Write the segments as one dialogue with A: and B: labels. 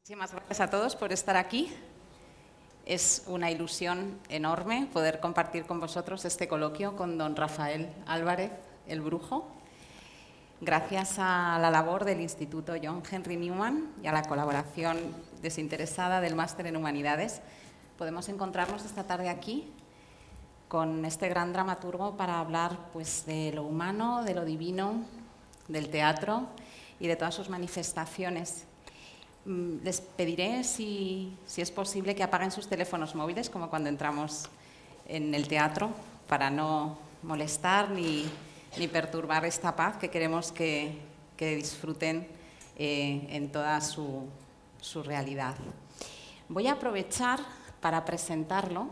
A: Muchísimas gracias a todos por estar aquí. Es una ilusión enorme poder compartir con vosotros este coloquio con don Rafael Álvarez, el Brujo. Gracias a la labor del Instituto John Henry Newman y a la colaboración desinteresada del Máster en Humanidades, podemos encontrarnos esta tarde aquí con este gran dramaturgo para hablar pues, de lo humano, de lo divino, del teatro y de todas sus manifestaciones. Les pediré, si es posible, que apaguen sus teléfonos móviles, como cuando entramos en el teatro, para no molestar ni perturbar esta paz que queremos que disfruten en toda su realidad. Voy a aprovechar para presentarlo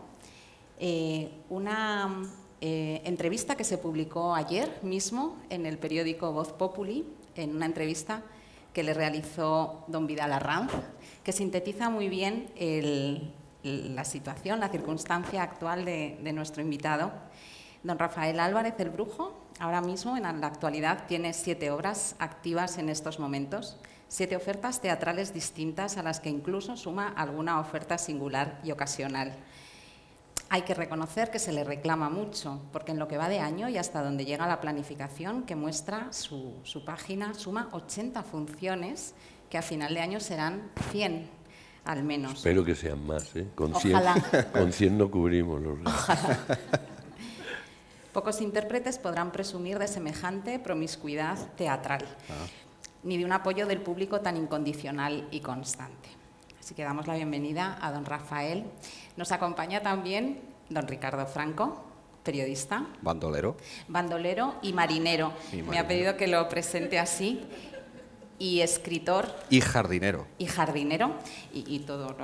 A: una entrevista que se publicó ayer mismo en el periódico Voz Populi, en una entrevista que le realizó don Vidal Arranz, que sintetiza muy bien la situación, la circunstancia actual de nuestro invitado. Don Rafael Álvarez, el Brujo, ahora mismo, en la actualidad, tiene 7 obras activas en estos momentos, 7 ofertas teatrales distintas a las que incluso suma alguna oferta singular y ocasional. Hay que reconocer que se le reclama mucho, porque en lo que va de año y hasta donde llega la planificación que muestra su página, suma 80 funciones que a final de año serán 100 al menos.
B: Espero que sean más, ¿eh? Con
A: Ojalá.
B: 100 no cubrimos los gastos.
A: Ojalá. Pocos intérpretes podrán presumir de semejante promiscuidad teatral, ni de un apoyo del público tan incondicional y constante. Así que damos la bienvenida a don Rafael. Nos acompaña también don Ricardo Franco, periodista.
C: Bandolero.
A: Bandolero y marinero. Me ha pedido que lo presente así. Y escritor.
C: Y jardinero.
A: Y jardinero. Y todo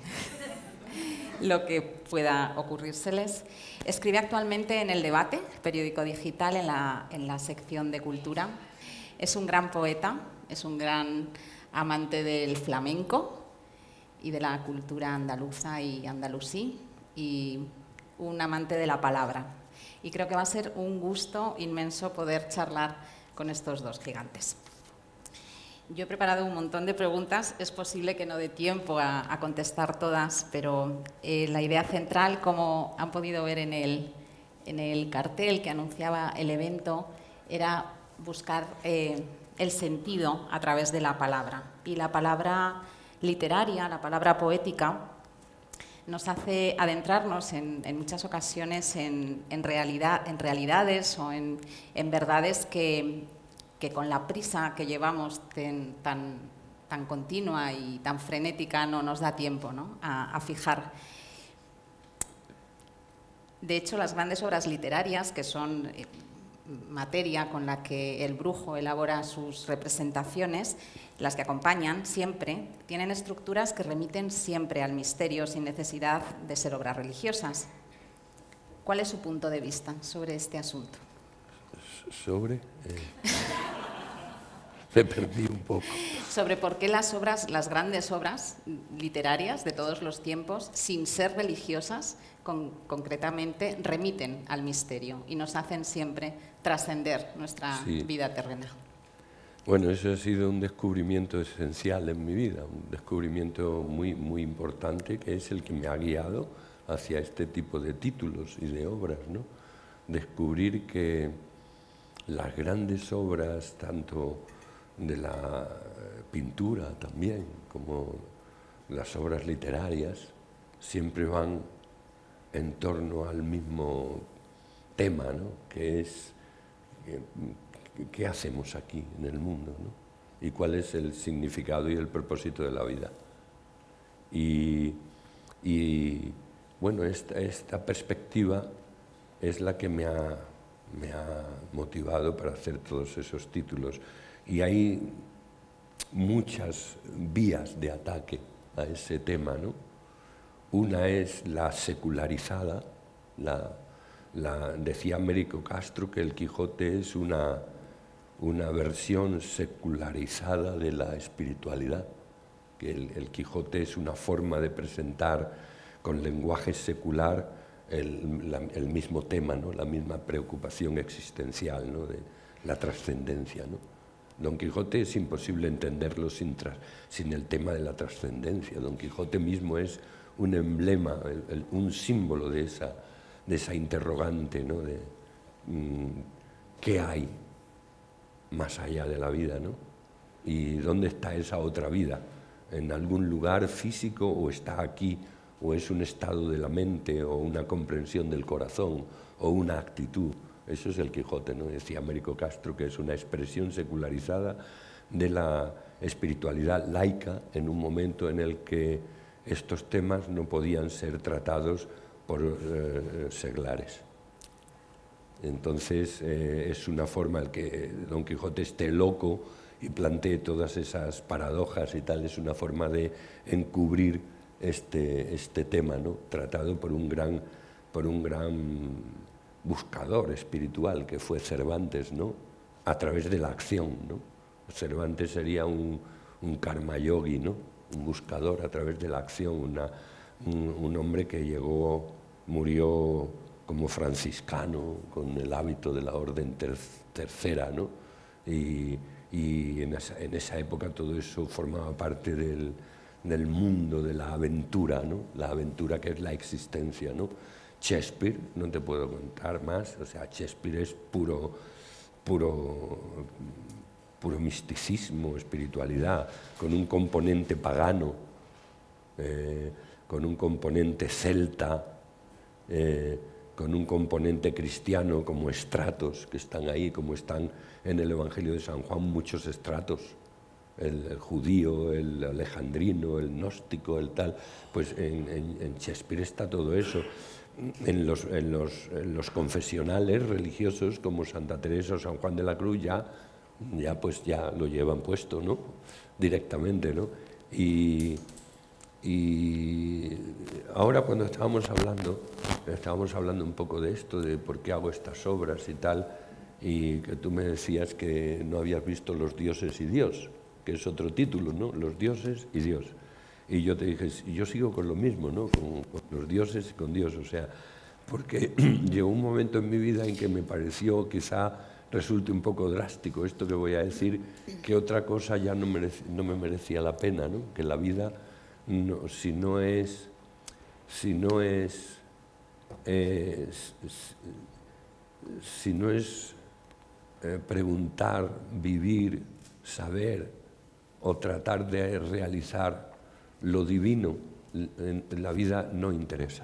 A: lo que pueda ocurrírseles. Escribe actualmente en El Debate, periódico digital, en la sección de cultura. Es un gran poeta, es un gran amante del flamenco y de la cultura andaluza y andalusí, y un amante de la palabra. Y creo que va a ser un gusto inmenso poder charlar con estos dos gigantes. Yo he preparado un montón de preguntas, es posible que no dé tiempo a contestar todas, pero la idea central, como han podido ver en el cartel que anunciaba el evento, era buscar el sentido a través de la palabra. Y la palabra literaria, la palabra poética, nos hace adentrarnos en muchas ocasiones en realidades o en verdades que con la prisa que llevamos tan continua y tan frenética no nos da tiempo, ¿no?, a fijar. De hecho, las grandes obras literarias, que son materia con la que el Brujo elabora sus representaciones, las que acompañan siempre, tienen estructuras que remiten siempre al misterio sin necesidad de ser obras religiosas. ¿Cuál es su punto de vista sobre este asunto?
B: Me perdí un poco.
A: Sobre por qué las grandes obras literarias de todos los tiempos, sin ser religiosas, concretamente remiten al misterio y nos hacen siempre trascender nuestra vida terrenal.
B: Bueno, eso ha sido un descubrimiento esencial en mi vida, un descubrimiento muy, muy importante, que es el que me ha guiado hacia este tipo de títulos y de obras, ¿no? Descubrir que las grandes obras, tanto de la pintura también, como las obras literarias, siempre van en torno al mismo tema, ¿no?, que es ¿qué hacemos aquí en el mundo, ¿no?, y cuál es el significado y el propósito de la vida. Y bueno, esta perspectiva es la que me ha motivado para hacer todos esos títulos. Y hay muchas vías de ataque a ese tema, ¿no? Una es la secularizada, decía Américo Castro que el Quijote es una versión secularizada de la espiritualidad, que el Quijote es una forma de presentar con lenguaje secular el mismo tema, ¿no?, la misma preocupación existencial, ¿no?, de la trascendencia, ¿no? Don Quijote es imposible entenderlo sin el tema de la trascendencia. Don Quijote mismo es un emblema, un símbolo de esa interrogante, ¿no? De ¿qué hay más allá de la vida, ¿no? ¿Y dónde está esa otra vida? ¿En algún lugar físico o está aquí? ¿O es un estado de la mente o una comprensión del corazón o una actitud? Eso es el Quijote, ¿no? Decía Américo Castro, que es una expresión secularizada de la espiritualidad laica en un momento en el que estos temas no podían ser tratados por seglares. Entonces es una forma el que Don Quijote esté loco y plantee todas esas paradojas y tal, es una forma de encubrir este tema, ¿no? Tratado por un gran buscador espiritual que fue Cervantes, ¿no? A través de la acción, ¿no? Cervantes sería un karma yogi, ¿no? Un buscador a través de la acción, un hombre que murió como franciscano, con el hábito de la orden tercera, ¿no? Y en esa época todo eso formaba parte del mundo de la aventura, ¿no? La aventura que es la existencia, ¿no? Shakespeare, no te puedo contar más, o sea, Shakespeare es puro misticismo, espiritualidad, con un componente pagano, con un componente celta, con un componente cristiano como estratos que están ahí, como están en el Evangelio de San Juan muchos estratos, el judío, el alejandrino, el gnóstico, el tal, pues en Shakespeare está todo eso. En los confesionales religiosos como Santa Teresa o San Juan de la Cruz ya lo llevan puesto, ¿no? Directamente, ¿no? Y ahora cuando estábamos hablando un poco de esto, de por qué hago estas obras y tal, y que tú me decías que no habías visto Los dioses y Dios, que es otro título, ¿no? Los dioses y Dios. Y yo te dije, yo sigo con lo mismo, ¿no? Con los dioses y con Dios, o sea, porque llegó un momento en mi vida en que me pareció, quizá resulte un poco drástico esto que voy a decir, que otra cosa ya no me merecía la pena, ¿no? Que la vida, si no es preguntar, vivir, saber o tratar de realizar lo divino, la vida no interesa.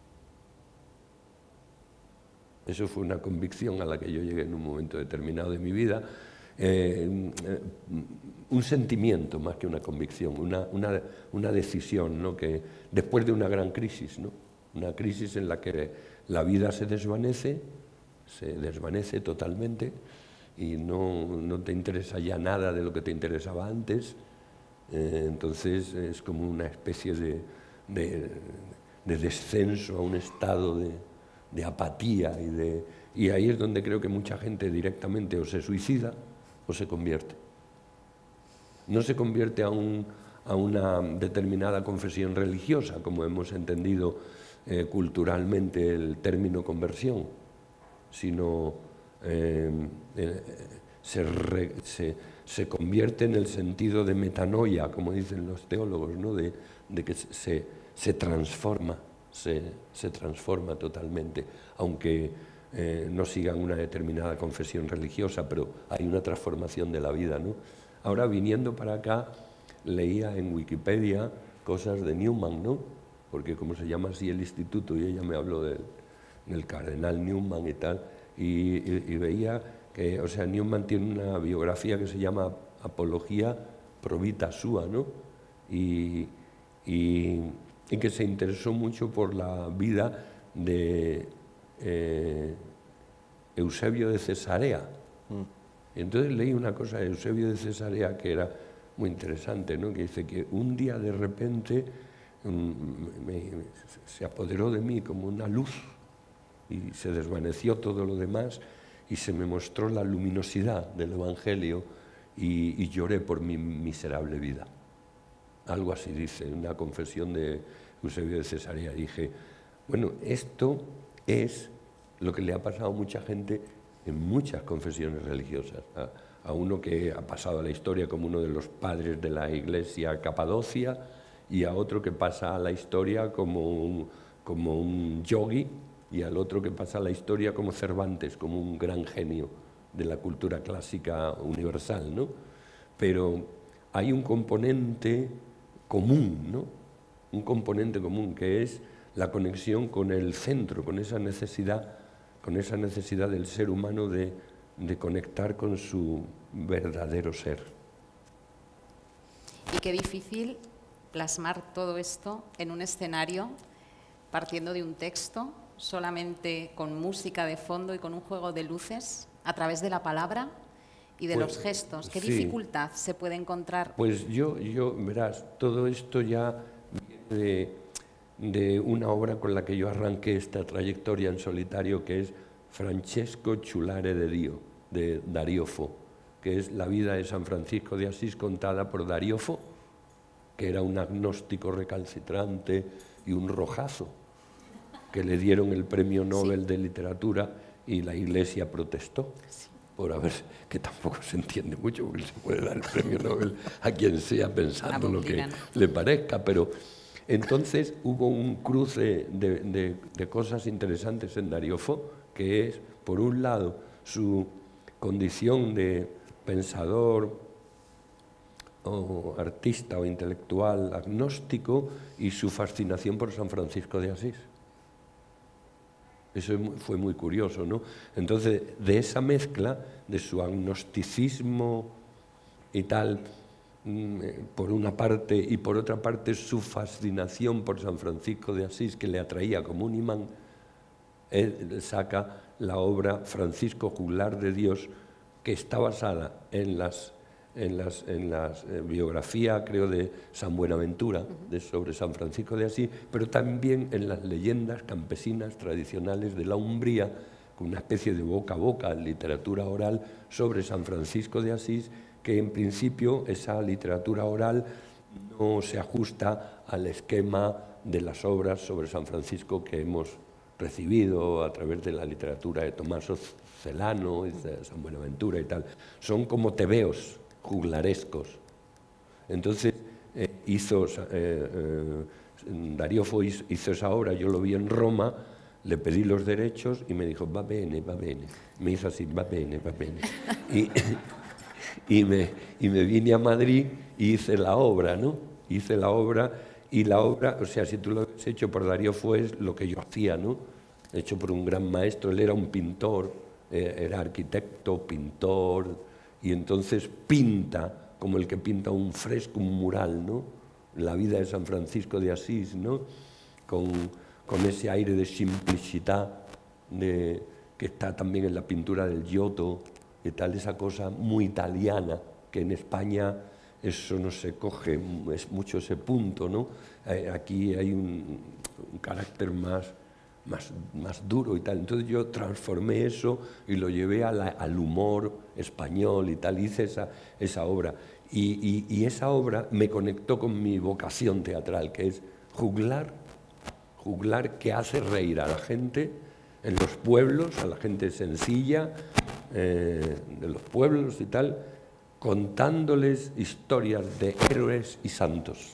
B: Eso fue una convicción a la que yo llegué en un momento determinado de mi vida, un sentimiento más que una convicción, una decisión, ¿no? Que después de una gran crisis, ¿no? Una crisis en la que la vida se desvanece totalmente y no te interesa ya nada de lo que te interesaba antes. Entonces es como una especie de descenso a un estado de apatía y ahí es donde creo que mucha gente directamente o se suicida o se convierte. No se convierte a una determinada confesión religiosa, como hemos entendido culturalmente el término conversión, sino se convierte en el sentido de metanoia, como dicen los teólogos, ¿no? de que se transforma totalmente, aunque no sigan una determinada confesión religiosa, pero hay una transformación de la vida, ¿no? Ahora, viniendo para acá, leía en Wikipedia cosas de Newman, ¿no? Porque como se llama así el instituto, y ella me habló del cardenal Newman y tal, y veía que, o sea, Newman tiene una biografía que se llama Apología pro vita sua, ¿no? Y que se interesó mucho por la vida de Eusebio de Cesarea. Y entonces leí una cosa de Eusebio de Cesarea que era muy interesante, ¿no? Que dice que un día de repente se apoderó de mí como una luz y se desvaneció todo lo demás y se me mostró la luminosidad del Evangelio y lloré por mi miserable vida. Algo así dice, una confesión de Eusebio de Cesarea. Dije, bueno, esto es lo que le ha pasado a mucha gente en muchas confesiones religiosas. A uno que ha pasado a la historia como uno de los padres de la Iglesia Capadocia y a otro que pasa a la historia como un yogui y al otro que pasa a la historia como Cervantes, como un gran genio de la cultura clásica universal, ¿no? Pero hay un componente común, ¿no? Un componente común que es la conexión con el centro, con esa necesidad del ser humano de conectar con su verdadero ser.
A: Y qué difícil plasmar todo esto en un escenario partiendo de un texto, solamente con música de fondo y con un juego de luces a través de la palabra y de los gestos. ¿Qué dificultad se puede encontrar?
B: Pues yo, verás, todo esto ya viene de una obra con la que yo arranqué esta trayectoria en solitario, que es Francesco Ciulare de Dio, de Dario Fo, que es la vida de San Francisco de Asís contada por Dario Fo, que era un agnóstico recalcitrante y un rojazo, que le dieron el premio Nobel de Literatura y la Iglesia protestó. Por haber, que tampoco se entiende mucho, porque se puede dar el premio Nobel a quien sea pensando lo que le parezca, pero entonces hubo un cruce de cosas interesantes en Dario Fo, que es, por un lado, su condición de pensador o artista o intelectual agnóstico y su fascinación por San Francisco de Asís. Eso fue muy curioso, ¿no? Entonces, de esa mezcla, de su agnosticismo y tal, por una parte, y por otra parte su fascinación por San Francisco de Asís, que le atraía como un imán, él saca la obra Francisco Juglar de Dios, que está basada en la biografía, creo, de San Buenaventura, sobre San Francisco de Asís, pero también en las leyendas campesinas tradicionales de la Umbría, con una especie de boca a boca, literatura oral sobre San Francisco de Asís, que en principio esa literatura oral no se ajusta al esquema de las obras sobre San Francisco que hemos recibido a través de la literatura de Tommaso Celano, de San Buenaventura y tal. Son como tebeos juglarescos. Entonces Dario Fo hizo esa obra, yo lo vi en Roma, le pedí los derechos y me dijo, va bene, va bene. Me hizo así, va bene, va bene. Y me vine a Madrid y hice la obra, ¿no? Hice la obra, y la obra, o sea, si tú lo has hecho por Dario Fo es lo que yo hacía, ¿no? Hecho por un gran maestro, él era un pintor, era arquitecto, pintor, y entonces pinta como el que pinta un fresco, un mural, ¿no? La vida de San Francisco de Asís, ¿no? Con ese aire de simplicidad que está también en la pintura del Giotto, y tal, esa cosa muy italiana, que en España eso no se coge, es mucho ese punto, ¿no? Aquí hay un carácter más duro y tal. Entonces yo transformé eso y lo llevé al humor español y tal, hice esa obra. Y esa obra me conectó con mi vocación teatral, que es juglar que hace reír a la gente en los pueblos, a la gente sencilla de los pueblos y tal, contándoles historias de héroes y santos.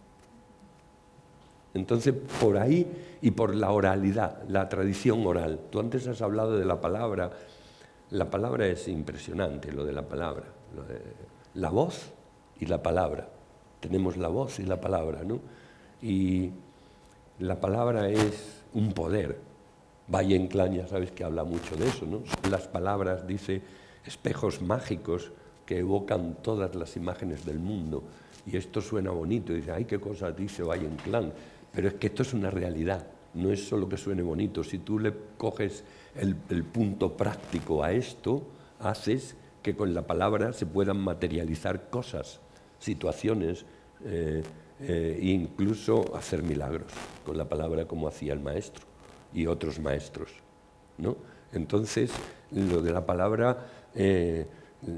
B: Entonces, por ahí y por la oralidad, la tradición oral. Tú antes has hablado de la palabra. La palabra es impresionante, lo de la palabra. La voz y la palabra. Tenemos la voz y la palabra, ¿no? Y la palabra es un poder. Valle Inclán, ya sabes que habla mucho de eso, ¿no? Son las palabras, dice, espejos mágicos que evocan todas las imágenes del mundo. Y esto suena bonito. Y dice, ay, qué cosas dice Valle Inclán. Pero es que esto es una realidad, no es solo que suene bonito. Si tú le coges el punto práctico a esto, haces que con la palabra se puedan materializar cosas, situaciones, e incluso hacer milagros con la palabra, como hacía el maestro y otros maestros, ¿no? Entonces, lo de la palabra es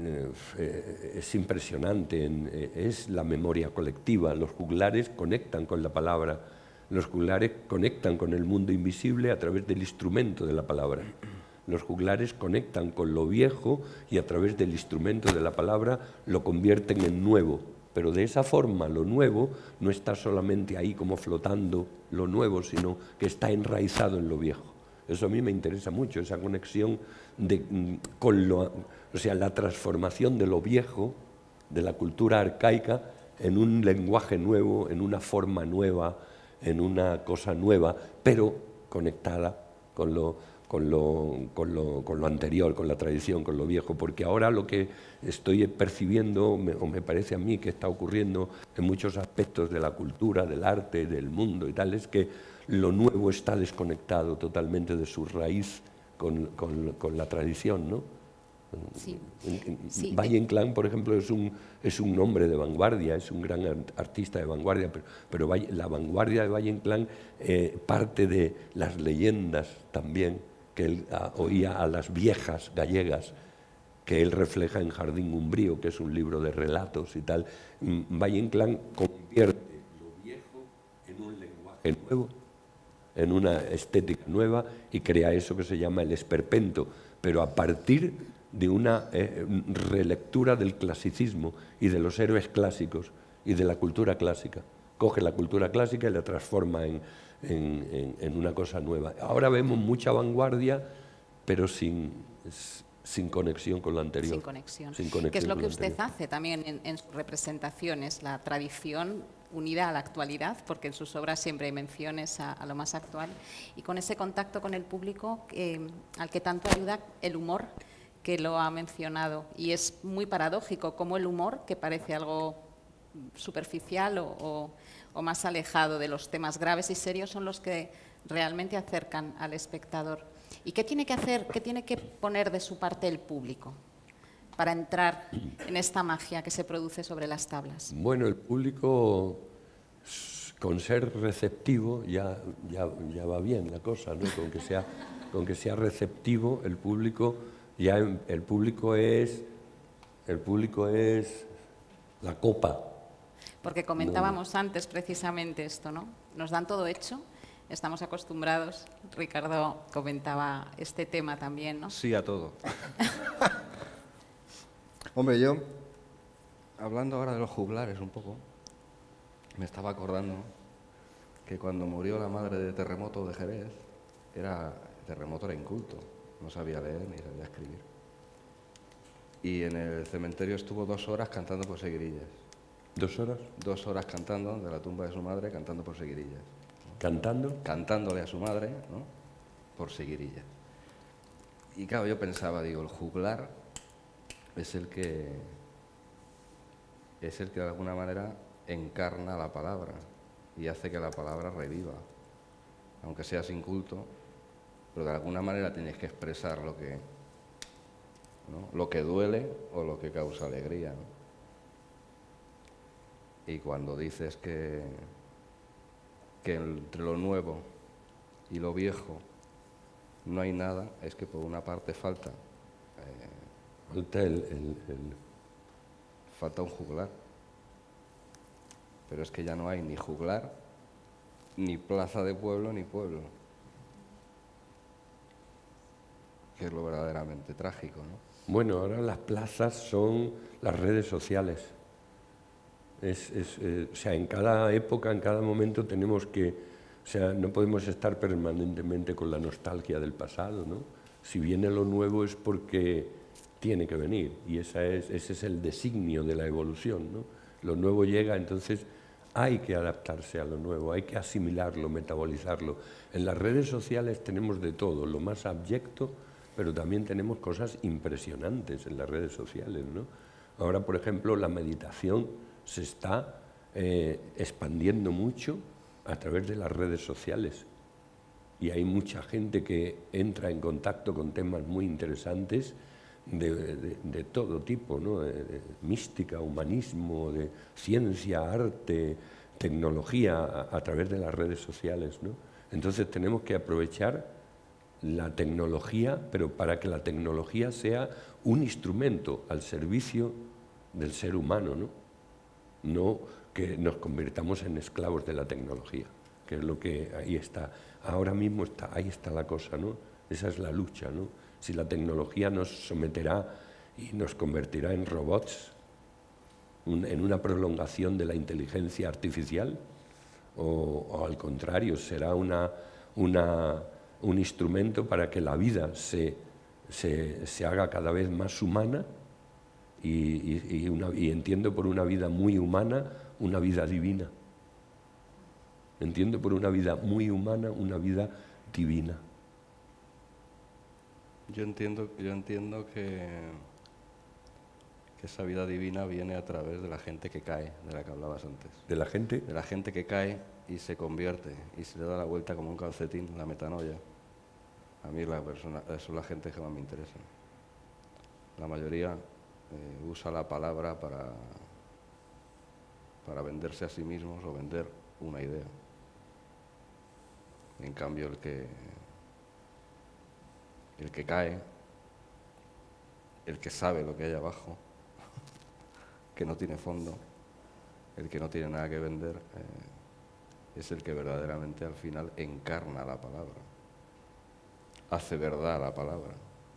B: impresionante, es la memoria colectiva. Los juglares conectan con la palabra. Los juglares conectan con el mundo invisible a través del instrumento de la palabra. Los juglares conectan con lo viejo y a través del instrumento de la palabra lo convierten en nuevo. Pero de esa forma lo nuevo no está solamente ahí como flotando lo nuevo, sino que está enraizado en lo viejo. Eso a mí me interesa mucho, esa conexión o sea, la transformación de lo viejo, de la cultura arcaica, en un lenguaje nuevo, en una forma nueva, en una cosa nueva, pero conectada con lo anterior, con la tradición, con lo viejo, porque ahora lo que estoy percibiendo, o me parece a mí que está ocurriendo en muchos aspectos de la cultura, del arte, del mundo y tal, es que lo nuevo está desconectado totalmente de su raíz con la tradición, ¿no?
A: Sí.
B: Valle Inclán, por ejemplo, es un nombre de vanguardia, es un gran artista de vanguardia, pero la vanguardia de Valle Inclán parte de las leyendas también, que él oía a las viejas gallegas, que él refleja en Jardín Umbrío, que es un libro de relatos y tal. Valle Inclán convierte lo viejo en un lenguaje nuevo, en una estética nueva, y crea eso que se llama el esperpento, pero a partir de una relectura del clasicismo y de los héroes clásicos y de la cultura clásica. Coge la cultura clásica y la transforma en una cosa nueva. Ahora vemos mucha vanguardia, pero sin conexión con lo anterior.
A: Sin conexión. Que es lo que usted hace también en sus representaciones, la tradición unida a la actualidad, porque en sus obras siempre hay menciones a lo más actual, y con ese contacto con el público al que tanto ayuda el humor, que lo ha mencionado. Y es muy paradójico cómo el humor, que parece algo superficial o más alejado de los temas graves y serios, son los que realmente acercan al espectador. ¿Y qué tiene que hacer, qué tiene que poner de su parte el público para entrar en esta magia que se produce sobre las tablas?
B: Bueno, el público, con ser receptivo, ya va bien la cosa, ¿no? Con que sea receptivo, el público es la copa.
A: Porque comentábamos antes precisamente esto, ¿no? Nos dan todo hecho. Estamos acostumbrados, Ricardo comentaba este tema también, ¿no?
C: Sí a todo. Hombre, yo, hablando ahora de los juglares un poco, me estaba acordando que cuando murió la madre de Terremoto de Jerez, Terremoto era inculto, no sabía leer ni sabía escribir. Y en el cementerio estuvo 2 horas cantando por seguirillas.
B: ¿2 horas?
C: 2 horas cantando de la tumba de su madre, cantando por seguirillas.
B: ¿Cantando?
C: Cantándole a su madre, ¿no? Por seguirillas. Y claro, yo pensaba, digo, el juglar es el que de alguna manera encarna la palabra y hace que la palabra reviva. Aunque seas inculto, pero de alguna manera tienes que expresar lo que duele o lo que causa alegría, ¿no? Y cuando dices que entre lo nuevo y lo viejo no hay nada, es que por una parte falta un juglar. Pero es que ya no hay ni juglar, ni plaza de pueblo, ni pueblo. Que es lo verdaderamente trágico, ¿no?
B: Bueno, ahora las plazas son las redes sociales. O sea, en cada época, en cada momento tenemos que... O sea, no podemos estar permanentemente con la nostalgia del pasado, ¿no? Si viene lo nuevo es porque tiene que venir, y ese es el designio de la evolución, ¿no? Lo nuevo llega, entonces hay que adaptarse a lo nuevo, hay que asimilarlo, metabolizarlo. En las redes sociales tenemos de todo, lo más abyecto, pero también tenemos cosas impresionantes en las redes sociales, ¿no? Ahora, por ejemplo, la meditación se está expandiendo mucho a través de las redes sociales, y hay mucha gente que entra en contacto con temas muy interesantes de todo tipo, ¿no? De mística, humanismo, de ciencia, arte, tecnología, a través de las redes sociales, ¿no? Entonces tenemos que aprovechar la tecnología, pero para que la tecnología sea un instrumento al servicio del ser humano, ¿no? No que nos convirtamos en esclavos de la tecnología, que es lo que ahí está. Ahora mismo ahí está la cosa, ¿no? Esa es la lucha, ¿no? Si la tecnología nos someterá y nos convertirá en robots, en una prolongación de la inteligencia artificial, o al contrario, será un instrumento para que la vida se haga cada vez más humana y entiendo por una vida muy humana una vida divina. Entiendo por una vida muy humana una vida divina.
C: Yo entiendo que esa vida divina viene a través de la gente que cae, de la que hablabas antes.
B: ¿De la gente?
C: De la gente que cae y se convierte y se le da la vuelta como un calcetín, la metanoia. A mí son la gente que más me interesa. La mayoría usa la palabra para venderse a sí mismos o vender una idea. En cambio, el que cae, el que sabe lo que hay abajo, que no tiene fondo, el que no tiene nada que vender, es el que verdaderamente al final encarna la palabra, hace verdad la palabra.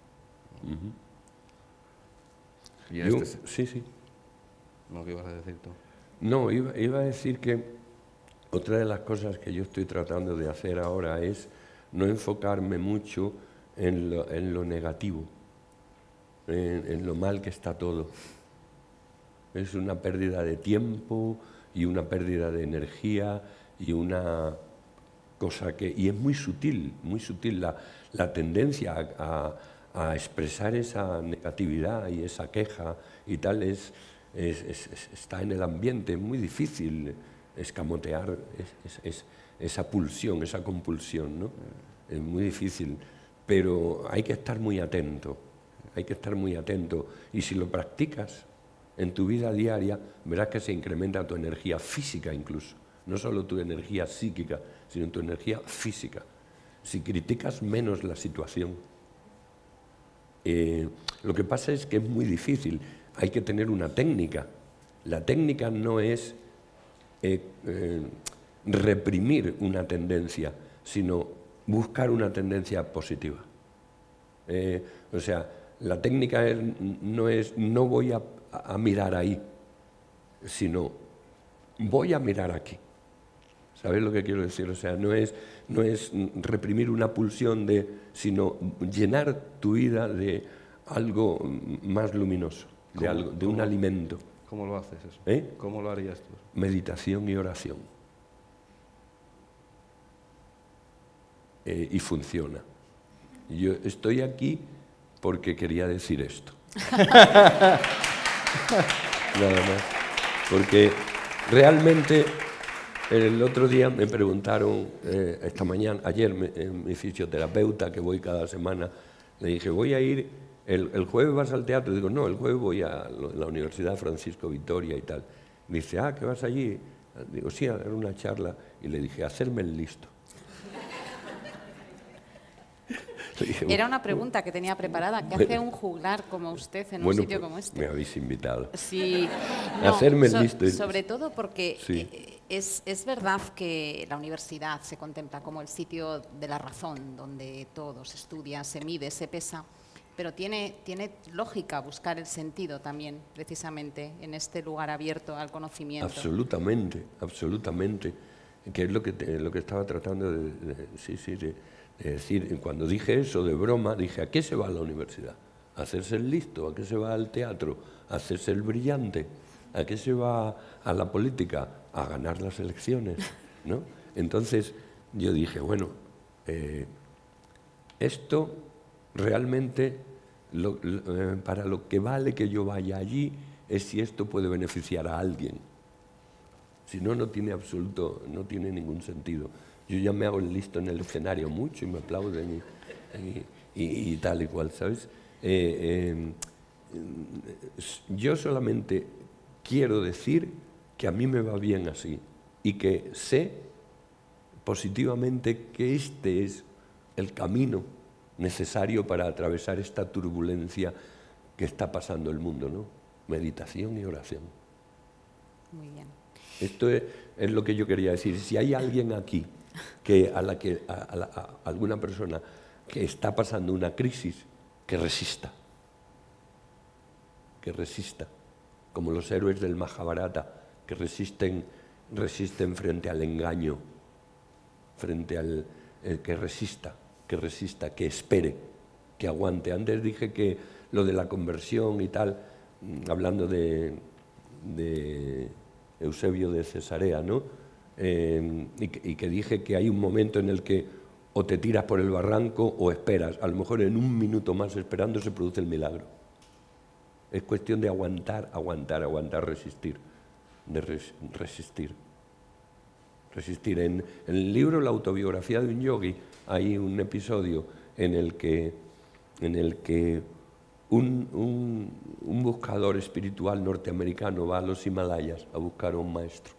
C: Y
B: sí.
C: ¿No qué ibas a decir tú?
B: No, iba a decir que otra de las cosas que yo estoy tratando de hacer ahora es no enfocarme mucho en lo negativo, en lo mal que está todo. Es una pérdida de tiempo y una pérdida de energía y una cosa y es muy sutil la tendencia a expresar esa negatividad y esa queja y tal, está en el ambiente, es muy difícil escamotear esa pulsión, esa compulsión, ¿no? Es muy difícil, pero hay que estar muy atento, y si lo practicas en tu vida diaria, verás que se incrementa tu energía física incluso, no solo tu energía psíquica, sino tu energía física. Si criticas menos la situación. Lo que pasa es que es muy difícil, hay que tener una técnica. La técnica no es reprimir una tendencia, sino buscar una tendencia positiva. O sea, la técnica no voy a mirar ahí, sino voy a mirar aquí. ¿Sabes lo que quiero decir? O sea, no es reprimir una pulsión sino llenar tu vida de algo más luminoso, de un alimento.
C: ¿Cómo lo haces eso? ¿Cómo lo harías tú?
B: Meditación y oración. Y funciona. Yo estoy aquí porque quería decir esto. Nada más. Porque realmente el otro día me preguntaron, ayer mi fisioterapeuta, que voy cada semana, le dije, voy a ir, el jueves vas al teatro. Digo, no, el jueves voy a la Universidad Francisco Vitoria y tal. Me dice, ¿que vas allí? Digo, sí, a dar una charla. Y le dije, hacerme el listo.
A: Era una pregunta que tenía preparada. ¿Qué hace un juglar como usted en un sitio como este?
B: Me habéis invitado.
A: Sí.
B: Hacerme el listo.
A: Sobre todo porque es verdad que la universidad se contempla como el sitio de la razón, donde todo se estudia, se mide, se pesa, pero tiene lógica buscar el sentido también, precisamente, en este lugar abierto al conocimiento.
B: Absolutamente, absolutamente. Que es lo que estaba tratando de decir. Cuando dije eso de broma, dije, ¿a qué se va a la universidad? ¿A hacerse el listo? ¿A qué se va al teatro? ¿A hacerse el brillante? ¿A qué se va a la política? A ganar las elecciones, ¿no? Entonces yo dije, bueno, esto realmente para lo que vale que yo vaya allí es si esto puede beneficiar a alguien. Si no, no tiene ningún sentido. Yo ya me hago el listo en el escenario mucho y me aplauden y tal y cual, ¿sabes? Yo solamente quiero decir que a mí me va bien así y que sé positivamente que este es el camino necesario para atravesar esta turbulencia que está pasando el mundo, ¿no? Meditación y oración.
A: Muy bien.
B: Esto es lo que yo quería decir. Si hay alguien aquí a alguna persona que está pasando una crisis, que resista, como los héroes del Mahabharata, que resisten frente al engaño, frente al que resista, que espere, que aguante. Antes dije que lo de la conversión y tal, hablando de Eusebio de Cesarea, ¿no? Y que dije que hay un momento en el que o te tiras por el barranco o esperas. A lo mejor en un minuto más esperando se produce el milagro. Es cuestión de aguantar, resistir. Resistir. En el libro La autobiografía de un yogi hay un episodio en el que un buscador espiritual norteamericano va a los Himalayas a buscar a un maestro.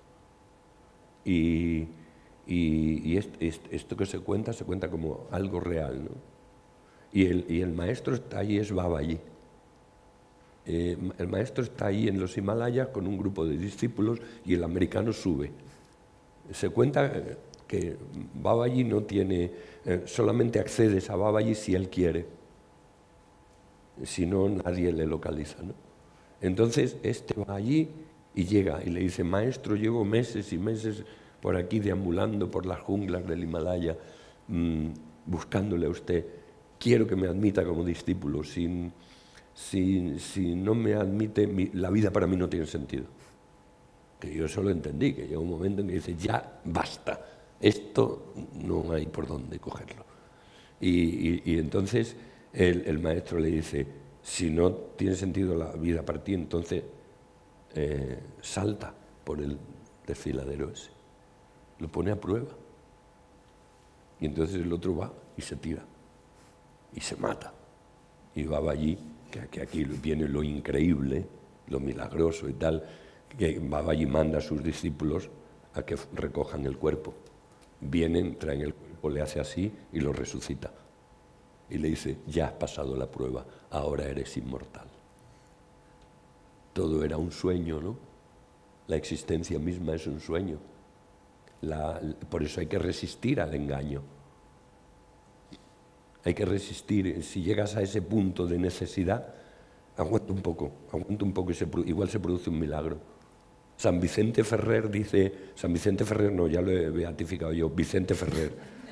B: Y esto que se cuenta como algo real, ¿no? Y el maestro está ahí, es Babaji. El maestro está ahí en los Himalayas con un grupo de discípulos y el americano sube. Se cuenta que Babaji no tiene, solamente accedes a Babaji si él quiere, si no nadie le localiza, ¿no? Entonces este va allí y llega y le dice: maestro, llevo meses y meses por aquí deambulando por las junglas del Himalaya, buscándole a usted, quiero que me admita como discípulo, si no me admite, la vida para mí no tiene sentido. Que yo solo entendí, que llega un momento en que dice: ya basta, esto no hay por dónde cogerlo. Y entonces el maestro le dice: si no tiene sentido la vida para ti, entonces salta por el desfiladero ese. Lo pone a prueba. Y entonces el otro va y se tira y se mata. Y va allí, que aquí viene lo increíble, lo milagroso y tal, que Babaji manda a sus discípulos a que recojan el cuerpo. Vienen, traen el cuerpo, le hace así y lo resucita. Y le dice: ya has pasado la prueba, ahora eres inmortal. Todo era un sueño, ¿no? La existencia misma es un sueño. Por eso hay que resistir al engaño. Hay que resistir. Si llegas a ese punto de necesidad, aguanta un poco y igual se produce un milagro. San Vicente Ferrer dice, San Vicente Ferrer no, ya lo he beatificado yo, Vicente Ferrer,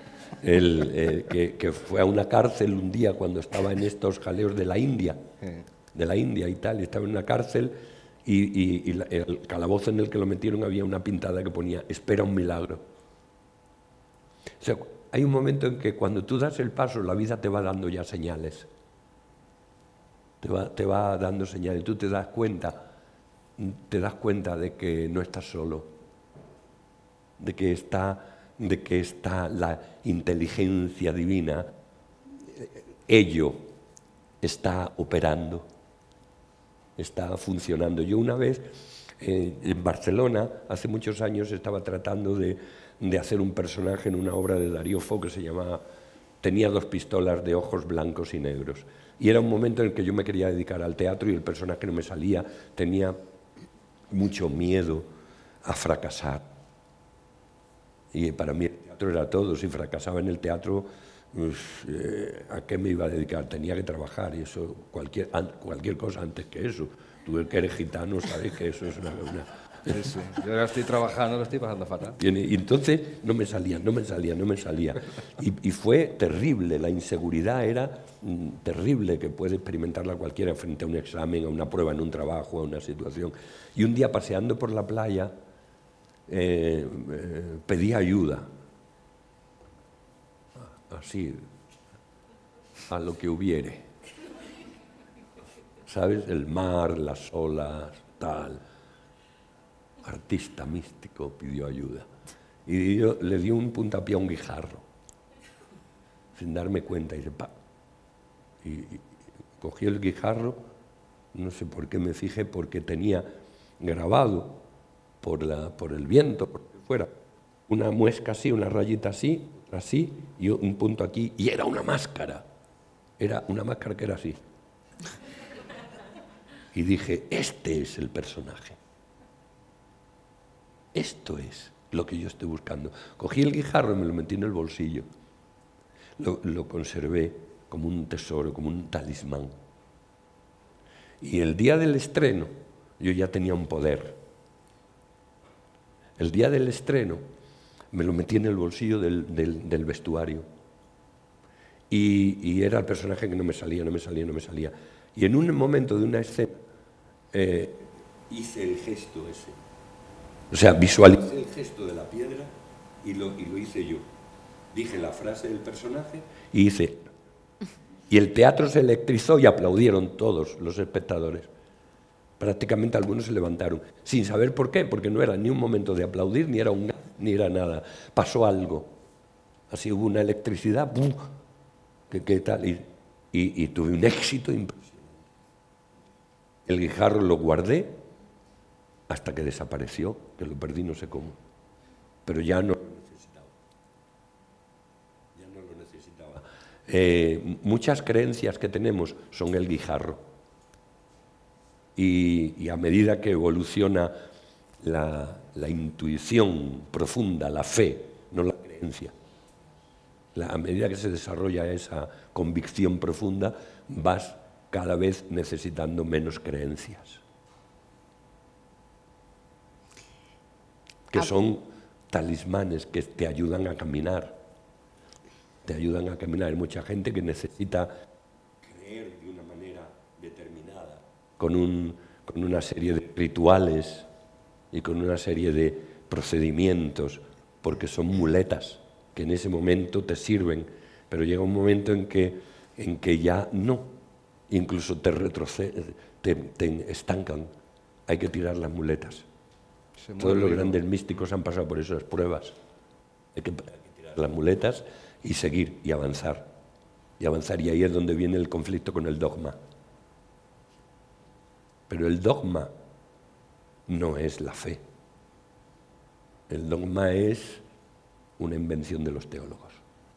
B: que fue a una cárcel un día cuando estaba en estos jaleos de la India y tal, y estaba en una cárcel y el calabozo en el que lo metieron había una pintada que ponía: espera un milagro. O sea, hay un momento en que cuando tú das el paso, la vida te va dando ya señales. Te va dando señales. Tú te das cuenta de que no estás solo, de que está la inteligencia divina, ello está operando, está funcionando. Yo una vez en Barcelona, hace muchos años, estaba tratando de hacer un personaje en una obra de Darío Fo que se llamaba Tenía dos pistolas de ojos blancos y negros. Y era un momento en el que yo me quería dedicar al teatro y el personaje no me salía, tenía mucho miedo a fracasar. Y para mí el teatro era todo. Si fracasaba en el teatro, pues, ¿a qué me iba a dedicar? Tenía que trabajar y eso, cualquier cosa antes que eso. Tú que eres gitano sabes que eso es una...
C: Sí. Yo ahora estoy trabajando, lo estoy pasando fatal.
B: Y entonces no me salía. Y fue terrible, la inseguridad era terrible, que puede experimentarla cualquiera frente a un examen, a una prueba en un trabajo, a una situación. Y un día paseando por la playa, pedí ayuda, así, a lo que hubiere. ¿Sabes? El mar, las olas, tal... Artista místico pidió ayuda. Y yo le di un puntapié a un guijarro, sin darme cuenta, y dice, ¡pa! Y cogí el guijarro, no sé por qué me fijé, porque tenía grabado por el viento, por fuera, una muesca así, una rayita así, y un punto aquí, y era una máscara. Era una máscara que era así. Y dije, este es el personaje. Esto es lo que yo estoy buscando. Cogí el guijarro y me lo metí en el bolsillo. Lo conservé como un tesoro, como un talismán. Y el día del estreno yo ya tenía un poder. El día del estreno me lo metí en el bolsillo del vestuario. Y era el personaje que no me salía. Y en un momento de una escena hice el gesto ese. O sea, visualicé el gesto de la piedra y lo hice yo. Dije la frase del personaje y hice... Y el teatro se electrizó y aplaudieron todos los espectadores. Prácticamente algunos se levantaron, sin saber por qué, porque no era ni un momento de aplaudir, ni era un gag, ni era nada. Pasó algo. Así hubo una electricidad, ¡pum! ¿Qué tal? Y tuve un éxito impresionante. El guijarro lo guardé hasta que desapareció, que lo perdí no sé cómo. Pero ya no lo necesitaba. Ya no lo necesitaba. Muchas creencias que tenemos son el guijarro. Y a medida que evoluciona la intuición profunda, la fe, no la creencia, a medida que se desarrolla esa convicción profunda, vas cada vez necesitando menos creencias. Que son talismanes que te ayudan a caminar. Te ayudan a caminar. Hay mucha gente que necesita creer de una manera determinada, con una serie de rituales y con una serie de procedimientos, porque son muletas que en ese momento te sirven, pero llega un momento en que ya no, incluso te estancan. Hay que tirar las muletas. Todos los grandes místicos han pasado por esas pruebas. Hay que tirar las muletas y seguir y avanzar. Y ahí es donde viene el conflicto con el dogma. Pero el dogma no es la fe. El dogma es una invención de los teólogos.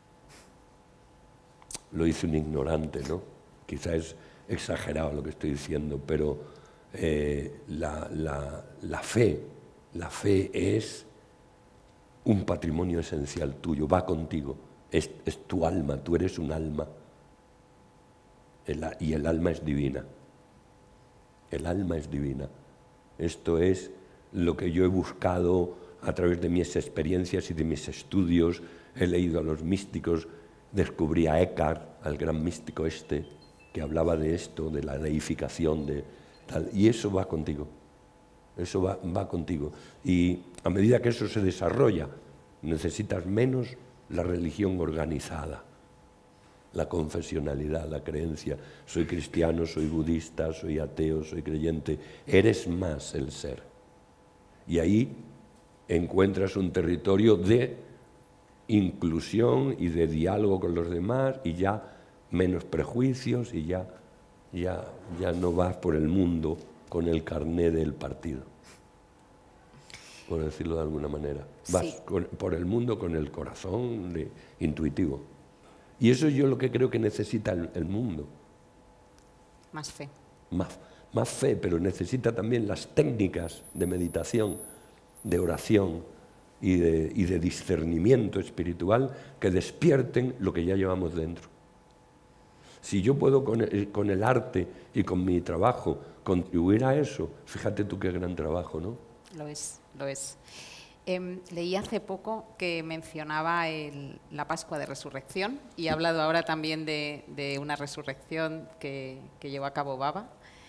B: Lo dice un ignorante, ¿no? Quizá es exagerado lo que estoy diciendo, pero la fe es un patrimonio esencial tuyo, va contigo, es tu alma, tú eres un alma. Y el alma es divina. El alma es divina. Esto es lo que yo he buscado a través de mis experiencias y de mis estudios. He leído a los místicos, descubrí a Eckhart, al gran místico que hablaba de esto, de la deificación, de tal, y eso va contigo. Eso va contigo. Y a medida que eso se desarrolla, necesitas menos la religión organizada, la confesionalidad, la creencia. Soy cristiano, soy budista, soy ateo, soy creyente. Eres más el ser. Y ahí encuentras un territorio de inclusión y de diálogo con los demás, y ya menos prejuicios, y ya no vas por el mundo con el carné del partido, por decirlo de alguna manera. Vas sí, por el mundo con el corazón intuitivo. Y eso es yo lo que creo que necesita el mundo.
A: Más fe.
B: Más fe, pero necesita también las técnicas de meditación, de oración y de discernimiento espiritual que despierten lo que ya llevamos dentro. Si yo puedo con el arte y con mi trabajo contribuir a eso, fíjate tú qué gran trabajo, ¿no?
A: Lo es. Leí hace poco que mencionaba la Pascua de Resurrección, y he hablado ahora también de una resurrección que llevó a cabo Baba,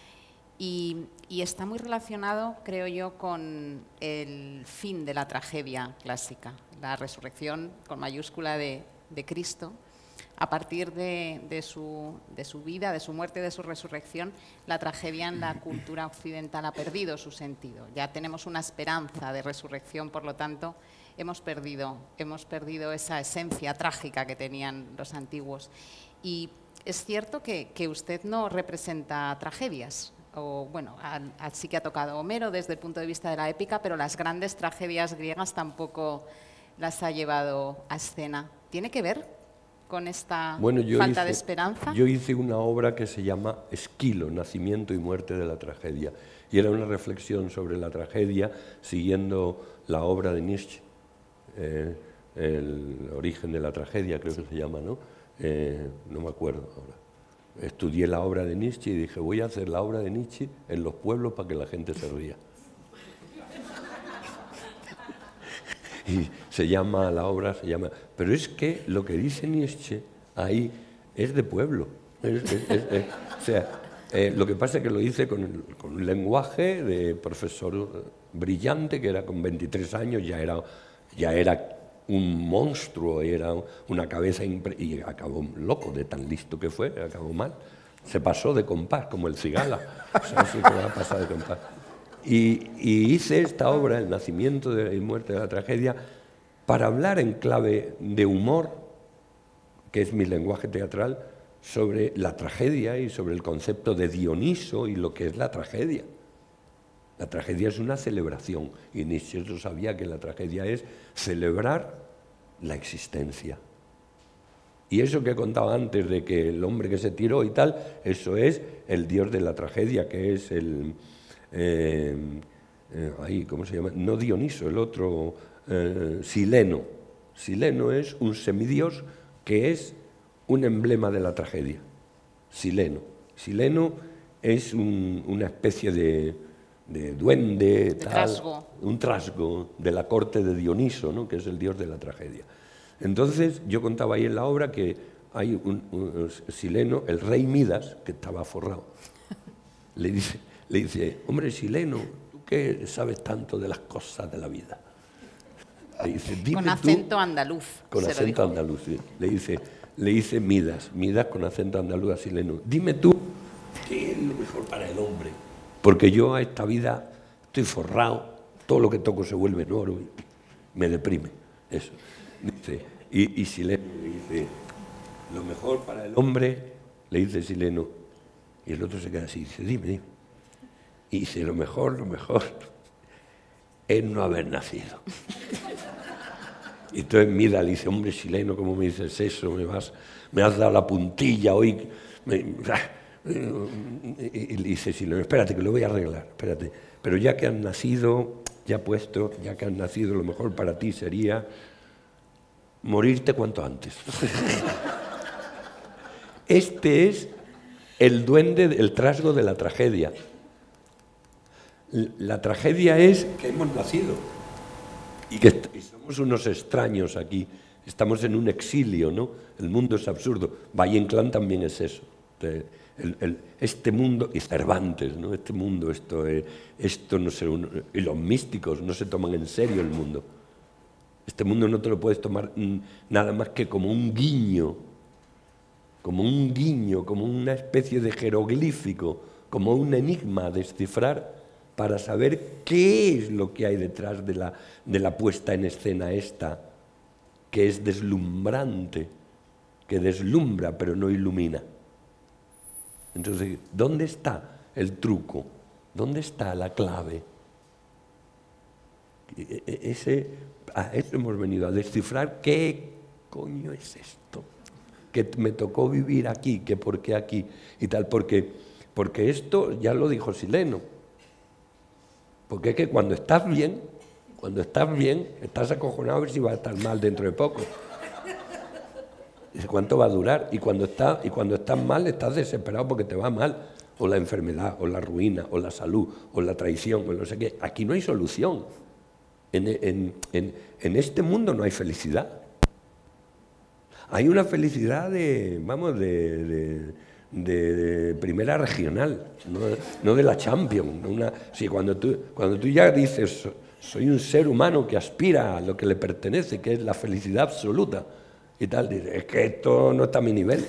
A: y está muy relacionado, creo yo, con el fin de la tragedia clásica, la resurrección con mayúscula de Cristo. A partir de su vida, de su muerte, de su resurrección, la tragedia en la cultura occidental ha perdido su sentido. Ya tenemos una esperanza de resurrección, por lo tanto, hemos perdido esa esencia trágica que tenían los antiguos. Y es cierto que usted no representa tragedias. O, bueno, sí que ha tocado Homero desde el punto de vista de la épica, pero las grandes tragedias griegas tampoco las ha llevado a escena. ¿Tiene que ver con esta falta de esperanza?
B: Yo hice una obra que se llama Esquilo, Nacimiento y Muerte de la Tragedia, y era una reflexión sobre la tragedia siguiendo la obra de Nietzsche, El origen de la tragedia, creo que se llama, ¿no? no me acuerdo ahora. Estudié la obra de Nietzsche y dije, voy a hacer la obra de Nietzsche en los pueblos para que la gente se ría. Y la obra se llama... Pero es que lo que dice Nietzsche ahí es de pueblo. O sea, lo que pasa es que lo hice con un lenguaje de profesor brillante, que era con 23 años, ya era un monstruo, era una cabeza... Y acabó loco, de tan listo que fue, acabó mal. Se pasó de compás, como el cigala. O sea, sí que va a pasar de compás. Y hice esta obra, El nacimiento y muerte de la tragedia, para hablar en clave de humor, que es mi lenguaje teatral, sobre la tragedia y sobre el concepto de Dioniso y lo que es la tragedia. La tragedia es una celebración, y Nietzsche sabía que la tragedia es celebrar la existencia. Y eso que he contado antes de que el hombre que se tiró y tal, eso es el dios de la tragedia, que es el... ¿cómo se llama? No Dioniso, el otro, Sileno. Sileno es un semidios que es un emblema de la tragedia. Sileno. Sileno es una especie de duende, un trasgo de la corte de Dioniso, ¿no? Que es el dios de la tragedia. Entonces, yo contaba ahí en la obra que hay un Sileno, el rey Midas, que estaba forrado, le dice, hombre, Sileno, ¿tú qué sabes tanto de las cosas de la vida? Le dice, dime
A: con acento andaluz.
B: Con acento andaluz, sí. Le dice Midas con acento andaluz a Sileno, dime tú, ¿qué es lo mejor para el hombre? Porque yo a esta vida estoy forrado, todo lo que toco se vuelve en oro y me deprime. Eso. Dice, y Sileno le dice, lo mejor para el hombre, le dice Sileno, y el otro se queda así, dice, dime. Y dice, lo mejor es no haber nacido. Y entonces Midas le dice, hombre, Sileno, ¿cómo me dices eso? Me has dado la puntilla hoy. Y le dice Sileno, espérate, que lo voy a arreglar, espérate. Pero ya que has nacido, ya que has nacido, lo mejor para ti sería morirte cuanto antes. Este es el duende, el trasgo de la tragedia. La tragedia es que hemos nacido y que somos unos extraños aquí, estamos en un exilio, ¿no? El mundo es absurdo. Valle Inclán también es eso. Este mundo, y Cervantes, ¿no? Este mundo, esto no sé, y los místicos no se toman en serio el mundo. Este mundo no te lo puedes tomar nada más que como un guiño, como una especie de jeroglífico, como un enigma a descifrar para saber qué es lo que hay detrás de la puesta en escena esta, que es deslumbrante, que deslumbra pero no ilumina. Entonces, ¿dónde está el truco? ¿Dónde está la clave? A eso hemos venido, a descifrar qué coño es esto, que me tocó vivir aquí, que por qué aquí y tal, porque esto ya lo dijo Sileno, porque es que cuando estás bien, estás acojonado a ver si va a estar mal dentro de poco. Dice, ¿cuánto va a durar? Y cuando estás mal, estás desesperado porque te va mal, o la enfermedad, o la ruina, o la salud, o la traición, o no sé qué. Aquí no hay solución. En este mundo no hay felicidad. Hay una felicidad de primera regional, no de la Champions. Sí, cuando tú ya dices, soy un ser humano que aspira a lo que le pertenece, que es la felicidad absoluta, y tal, dices, es que esto no está a mi nivel.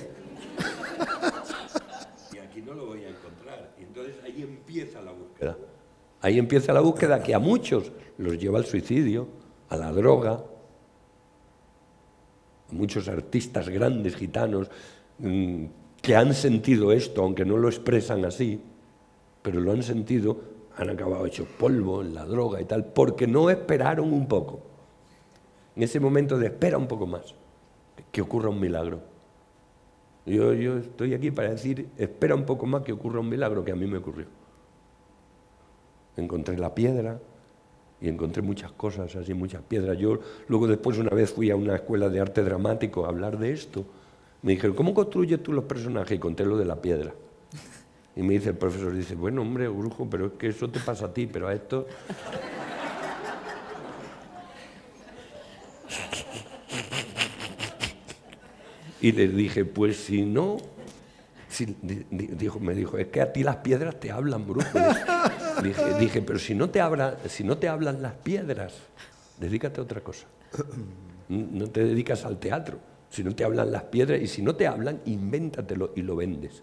B: Y aquí no lo voy a encontrar. Y entonces ahí empieza la búsqueda. Ahí empieza la búsqueda que a muchos los lleva al suicidio, a la droga. Muchos artistas grandes gitanos que han sentido esto, aunque no lo expresan así, pero lo han sentido, han acabado hechos polvo en la droga y tal, porque no esperaron un poco. En ese momento de espera un poco más, que ocurra un milagro. Yo estoy aquí para decir, espera un poco más que ocurra un milagro, que a mí me ocurrió. Encontré la piedra y encontré muchas cosas así, muchas piedras. Yo luego después una vez fui a una escuela de arte dramático a hablar de esto Me dijeron, ¿cómo construyes tú los personajes? Y conté lo de la piedra. Y me dice el profesor, dice, bueno, hombre, Brujo, pero es que eso te pasa a ti, pero a esto... Y les dije, pues si no... me dijo, es que a ti las piedras te hablan, Brujo. Dije, pero si no te hablan las piedras, dedícate a otra cosa. No te dedicas al teatro. Si no te hablan las piedras, y si no te hablan, invéntatelo y lo vendes.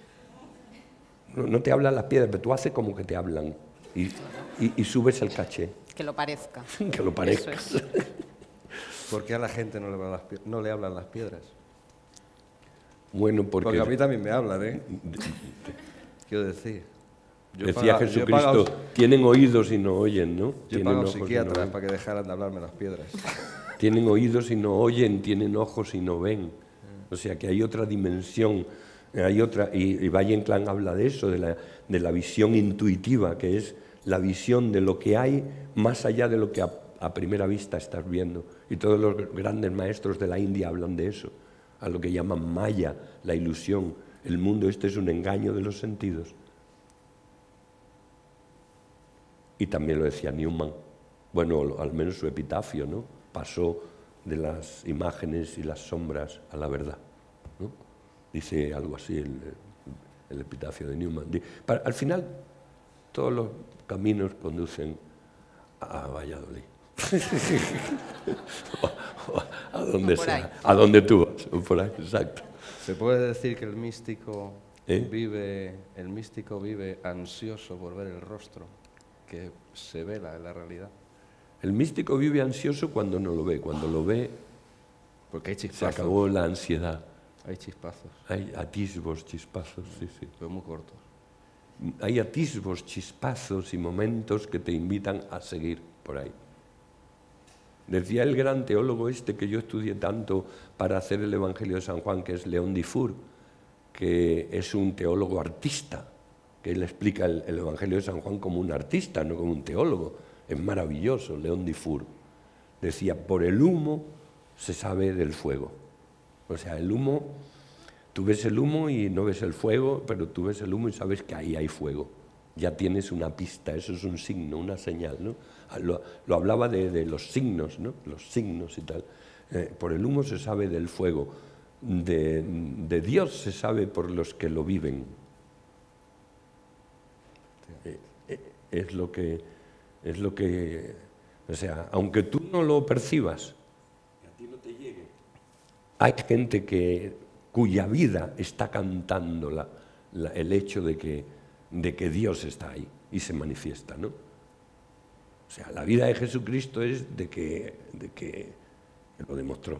B: No te hablan las piedras, pero tú haces como que te hablan y subes el caché.
A: Que lo parezca.
B: Que lo parezca.
A: Eso es.
C: ¿Por qué a la gente no le hablan las piedras?
B: Bueno,
C: Porque a mí también me hablan, ¿eh? Quiero decir.
B: Decía Jesucristo, tienen oídos y no oyen, ¿no?
C: Yo he pagado psiquiatras para que dejaran de hablarme las piedras.
B: Tienen oídos y no oyen, tienen ojos y no ven. O sea que hay otra dimensión, hay otra, y Valle Inclán habla de eso, de la visión intuitiva, que es la visión de lo que hay más allá de lo que a primera vista estás viendo. Y todos los grandes maestros de la India hablan de eso, a lo que llaman maya, la ilusión. El mundo este es un engaño de los sentidos. Y también lo decía Newman, bueno, al menos su epitafio, ¿no? Pasó de las imágenes y las sombras a la verdad, ¿no? Dice algo así el epitafio de Newman. Al final, todos los caminos conducen a Valladolid. A donde sea, a donde tú vas, por ahí, exacto.
C: ¿Se puede decir que el místico vive ansioso por ver el rostro que se vela en la realidad?
B: El místico vive ansioso cuando no lo ve. Cuando lo ve,
C: porque hay chispazos.
B: Se acabó la ansiedad.
C: Hay chispazos.
B: Hay atisbos, chispazos, sí.
C: Pero muy cortos.
B: Hay atisbos, chispazos y momentos que te invitan a seguir por ahí. Decía el gran teólogo que yo estudié tanto para hacer el Evangelio de San Juan, que es León Dufour, que es un teólogo artista, que él explica el Evangelio de San Juan como un artista, no como un teólogo. Es maravilloso, León Dufour. Decía, por el humo se sabe del fuego. O sea, el humo, tú ves el humo y no ves el fuego, pero tú ves el humo y sabes que ahí hay fuego. Ya tienes una pista, eso es un signo, una señal, ¿no? Lo hablaba de los signos, ¿no? Los signos y tal. Por el humo se sabe del fuego. De Dios se sabe por los que lo viven. Es lo que, o sea, aunque tú no lo percibas, y a ti no te llegue, hay gente cuya vida está cantando el hecho de que Dios está ahí y se manifiesta, ¿no? O sea, la vida de Jesucristo es de que lo demostró.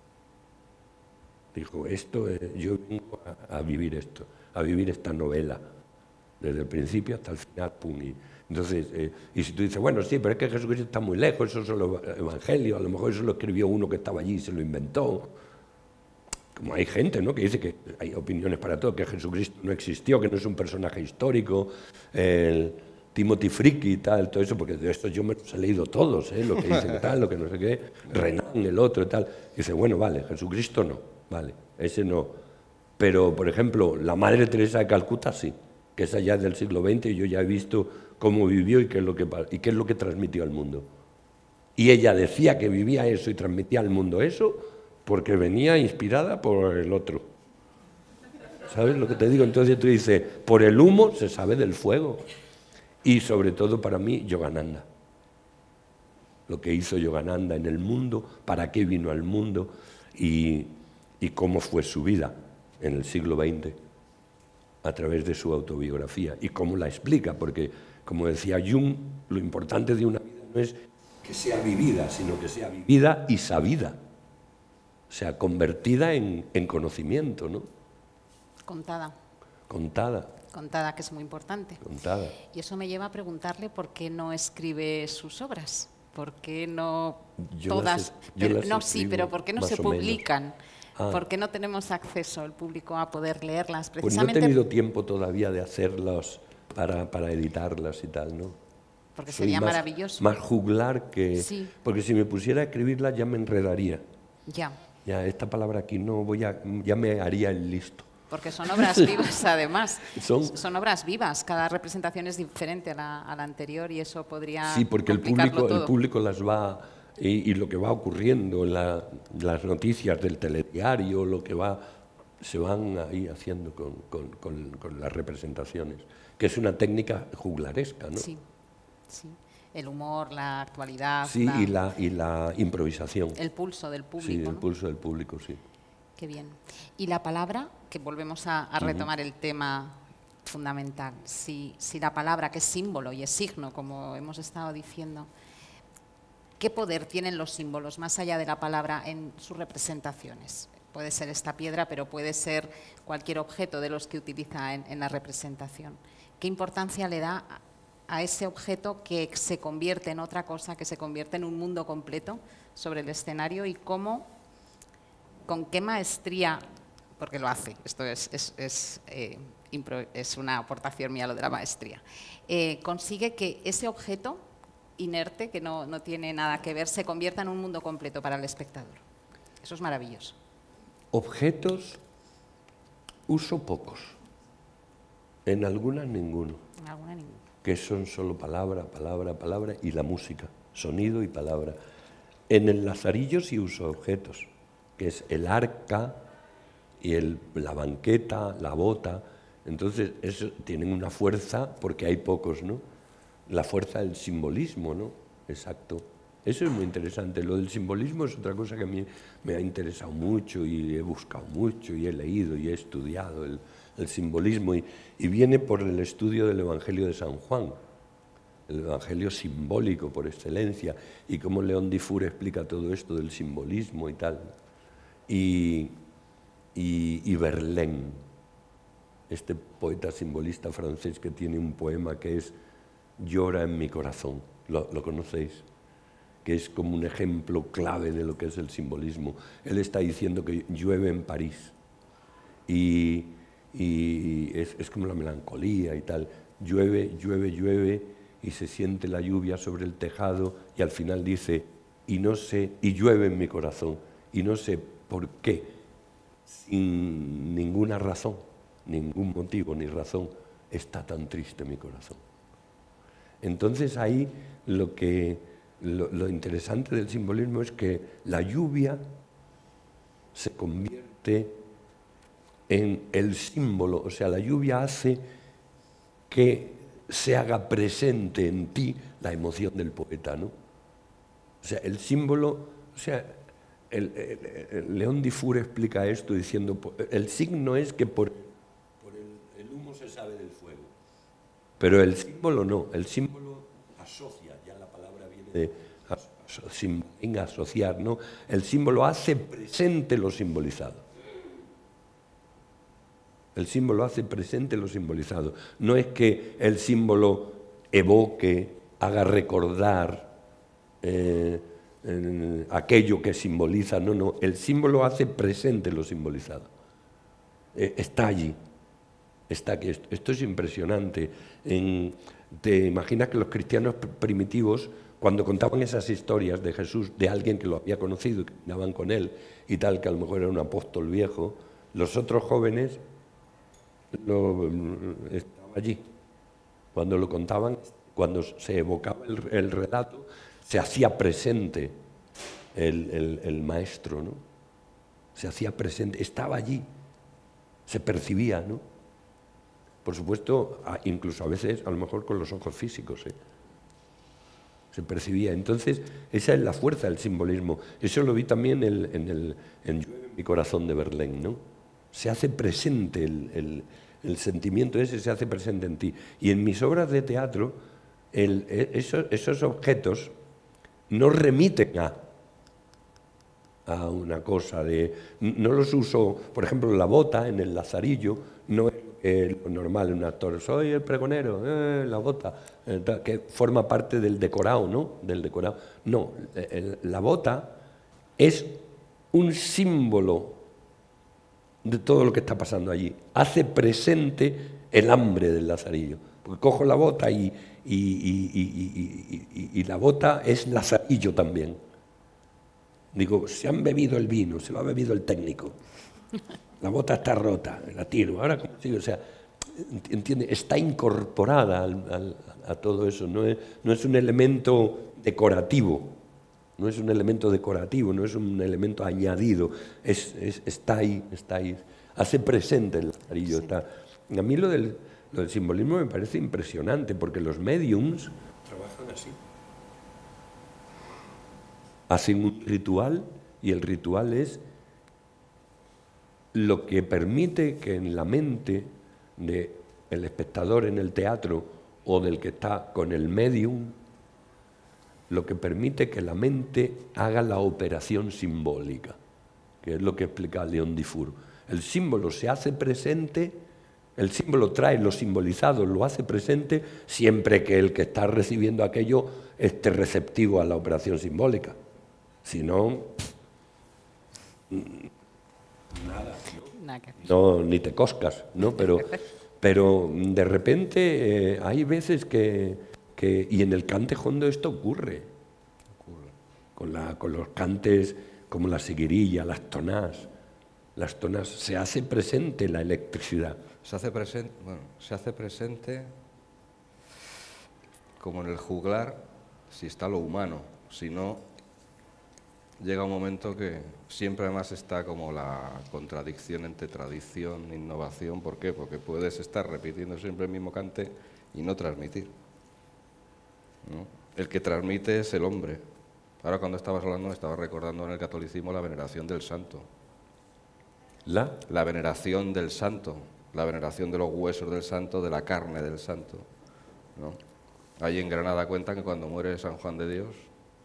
B: Dijo, yo vengo a vivir esto, a vivir esta novela, desde el principio hasta el final, pum. Entonces, y si tú dices, bueno, sí, pero es que Jesucristo está muy lejos, esos son los evangelios, a lo mejor eso lo escribió uno que estaba allí y se lo inventó. Como hay gente, ¿no?, que dice que hay opiniones para todo, que Jesucristo no existió, que no es un personaje histórico, el Timothy Friki y tal, todo eso, porque de esto yo me los he leído todos, lo que dicen tal, lo que no sé qué, Renan, el otro y tal. Y dice, bueno, vale, Jesucristo no, vale, ese no. Pero, por ejemplo, la Madre Teresa de Calcuta sí, que esa ya es del siglo XX y yo ya he visto cómo vivió y qué es lo que transmitió al mundo. Y ella decía que vivía eso y transmitía al mundo eso porque venía inspirada por el otro. ¿Sabes lo que te digo? Entonces tú dices, por el humo se sabe del fuego. Y sobre todo para mí, Yogananda. Lo que hizo Yogananda en el mundo, para qué vino al mundo y cómo fue su vida en el siglo XX a través de su autobiografía y cómo la explica, porque, como decía Jung, lo importante de una vida no es que sea vivida, sino que sea vivida y sabida. O sea, convertida en conocimiento, ¿no?
A: Contada.
B: Contada,
A: que es muy importante.
B: Contada.
A: Y eso me lleva a preguntarle por qué no escribe sus obras. ¿Por qué no todas? Pero ¿por qué no se publican? ¿Por qué no tenemos acceso al público a poder leerlas?
B: Precisamente, pues no he tenido tiempo todavía de hacerlas para editarlas y tal, ¿no?
A: Porque sería maravilloso.
B: Más juglar que...
A: Sí.
B: Porque si me pusiera a escribirlas ya me enredaría.
A: Ya.
B: Ya, esta palabra aquí no voy a... ya me haría el listo.
A: Porque son obras vivas, además.
B: Son
A: obras vivas. Cada representación es diferente a la anterior y eso podría
B: sí, porque el público las va... Y lo que va ocurriendo en las noticias del telediario, lo que se van ahí haciendo con las representaciones, que es una técnica juglaresca, ¿no?
A: Sí, sí. El humor, la actualidad...
B: Sí, y la improvisación.
A: El pulso del público,
B: Sí, el
A: ¿no?
B: pulso del público, sí.
A: Qué bien. Y la palabra, que volvemos a retomar el tema fundamental, si la palabra, que es símbolo y es signo, como hemos estado diciendo, ¿qué poder tienen los símbolos más allá de la palabra en sus representaciones? Puede ser esta piedra, pero puede ser cualquier objeto de los que utiliza en la representación. ¿Qué importancia le da a ese objeto que se convierte en otra cosa, que se convierte en un mundo completo sobre el escenario y cómo, con qué maestría, porque lo hace, esto es una aportación mía lo de la maestría, consigue que ese objeto inerte, que no tiene nada que ver, se convierta en un mundo completo para el espectador? Eso es maravilloso.
B: Objetos uso pocos, en algunas ninguno.
A: En alguna ninguno.
B: Que son solo palabra, palabra, palabra y la música, sonido y palabra. En el Lazarillo sí uso objetos, que es el arca y la banqueta, la bota. Entonces, eso tienen una fuerza porque hay pocos, ¿no? La fuerza del simbolismo, ¿no? Exacto. Eso es muy interesante. Lo del simbolismo es otra cosa que a mí me ha interesado mucho y he buscado mucho y he leído y he estudiado el simbolismo y viene por el estudio del Evangelio de San Juan, el Evangelio simbólico por excelencia, y cómo León Dufour explica todo esto del simbolismo y tal. Y Verlaine, este poeta simbolista francés que tiene un poema que es Llora en mi corazón, ¿lo conocéis? Que es como un ejemplo clave de lo que es el simbolismo. Él está diciendo que llueve en París y es como la melancolía y tal. Llueve, llueve, llueve y se siente la lluvia sobre el tejado y al final dice, y no sé, y llueve en mi corazón, y no sé por qué, sin ninguna razón, ningún motivo ni razón, está tan triste mi corazón. Entonces ahí lo interesante del simbolismo es que la lluvia se convierte en el símbolo, o sea, la lluvia hace que se haga presente en ti la emoción del poeta, ¿no? O sea, el símbolo, o sea, León Dufour explica esto diciendo, el signo es que por el humo se sabe del fuego, pero el símbolo no, el símbolo asocia, ya la palabra viene de asociar, ¿no? El símbolo hace presente lo simbolizado. El símbolo hace presente lo simbolizado. No es que el símbolo evoque, haga recordar aquello que simboliza, no. El símbolo hace presente lo simbolizado. Está allí, está aquí. Esto es impresionante. ¿Te imaginas que los cristianos primitivos, cuando contaban esas historias de Jesús, de alguien que lo había conocido y que caminaban con él y tal, que a lo mejor era un apóstol viejo, los otros jóvenes estaba allí. Cuando lo contaban, cuando se evocaba el relato, se hacía presente el maestro, ¿no? Se hacía presente, estaba allí, se percibía, ¿no? Por supuesto, incluso a veces, a lo mejor con los ojos físicos, se percibía. Entonces, esa es la fuerza del simbolismo. Eso lo vi también en Llueve en mi corazón de Verlaine, ¿no? Se hace presente el sentimiento ese, se hace presente en ti. Y en mis obras de teatro, esos objetos no remiten a una cosa de... No los uso, por ejemplo, la bota en el Lazarillo, no es lo normal en un actor. Soy el pregonero, la bota, que forma parte del decorado, ¿no? Del decorado. No, la bota es un símbolo de todo lo que está pasando allí. Hace presente el hambre del Lazarillo. Porque cojo la bota y la bota es Lazarillo también. Digo, se han bebido el vino, se lo ha bebido el técnico. La bota está rota, la tiro. Ahora, ¿cómo sigo? O sea, entiende, está incorporada a todo eso. No es un elemento decorativo. No es un elemento decorativo, no es un elemento añadido. Está ahí, está ahí. Hace presente el lazarillo. Sí. A mí lo del simbolismo me parece impresionante, porque los mediums trabajan así. Hacen un ritual, y el ritual es lo que permite que en la mente del espectador en el teatro o del que está con el medium, lo que permite que la mente haga la operación simbólica, que es lo que explica León Dufour. El símbolo se hace presente, el símbolo trae lo simbolizado, lo hace presente, siempre que el que está recibiendo aquello esté receptivo a la operación simbólica. Si no, nada, no, ni te coscas, ¿no? Pero de repente hay veces y en el cante hondo esto ocurre. Con los cantes como la seguirilla, las tonas se hace presente la electricidad.
C: Se hace presente como en el juglar, si está lo humano, si no, llega un momento que siempre además está como la contradicción entre tradición e innovación. ¿Por qué? Porque puedes estar repitiendo siempre el mismo cante y no transmitir, ¿no? El que transmite es el hombre. Ahora cuando estabas hablando, estaba recordando en el catolicismo la veneración del santo. La veneración del santo, la veneración de los huesos del santo, de la carne del santo, ¿no? Ahí en Granada cuentan que cuando muere San Juan de Dios,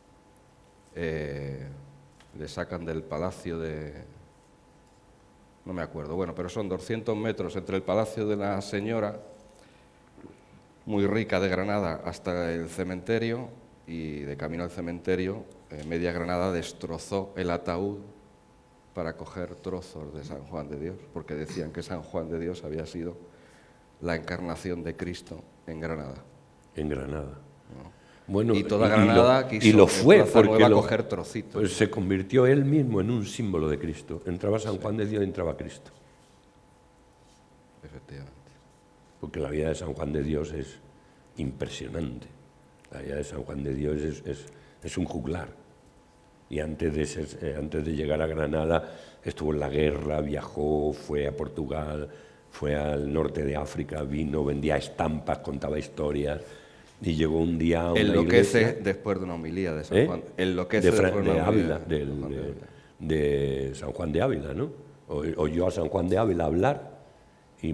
C: le sacan del palacio de... no me acuerdo, bueno, pero son 200 metros entre el palacio de la señora, muy rica de Granada, hasta el cementerio, y de camino al cementerio, media Granada destrozó el ataúd para coger trozos de San Juan de Dios, porque decían que San Juan de Dios había sido la encarnación de Cristo en Granada.
B: En Granada.
C: ¿No?
B: Bueno,
C: y toda Granada quiso
B: y lo fue porque
C: coger trocitos.
B: Pues se convirtió él mismo en un símbolo de Cristo. Entraba San Juan de Dios y entraba Cristo.
C: Efectivamente.
B: Porque la vida de San Juan de Dios es impresionante. La vida de San Juan de Dios es un juglar. Y antes de llegar a Granada estuvo en la guerra, viajó, fue a Portugal, fue al norte de África, vino, vendía estampas, contaba historias. Y llegó un día a una
C: enloquece
B: iglesia,
C: después de una homilía de San Juan. Enloquece después de una
B: homilía de San Juan de Ávila, ¿no? Oyó a San Juan de Ávila hablar y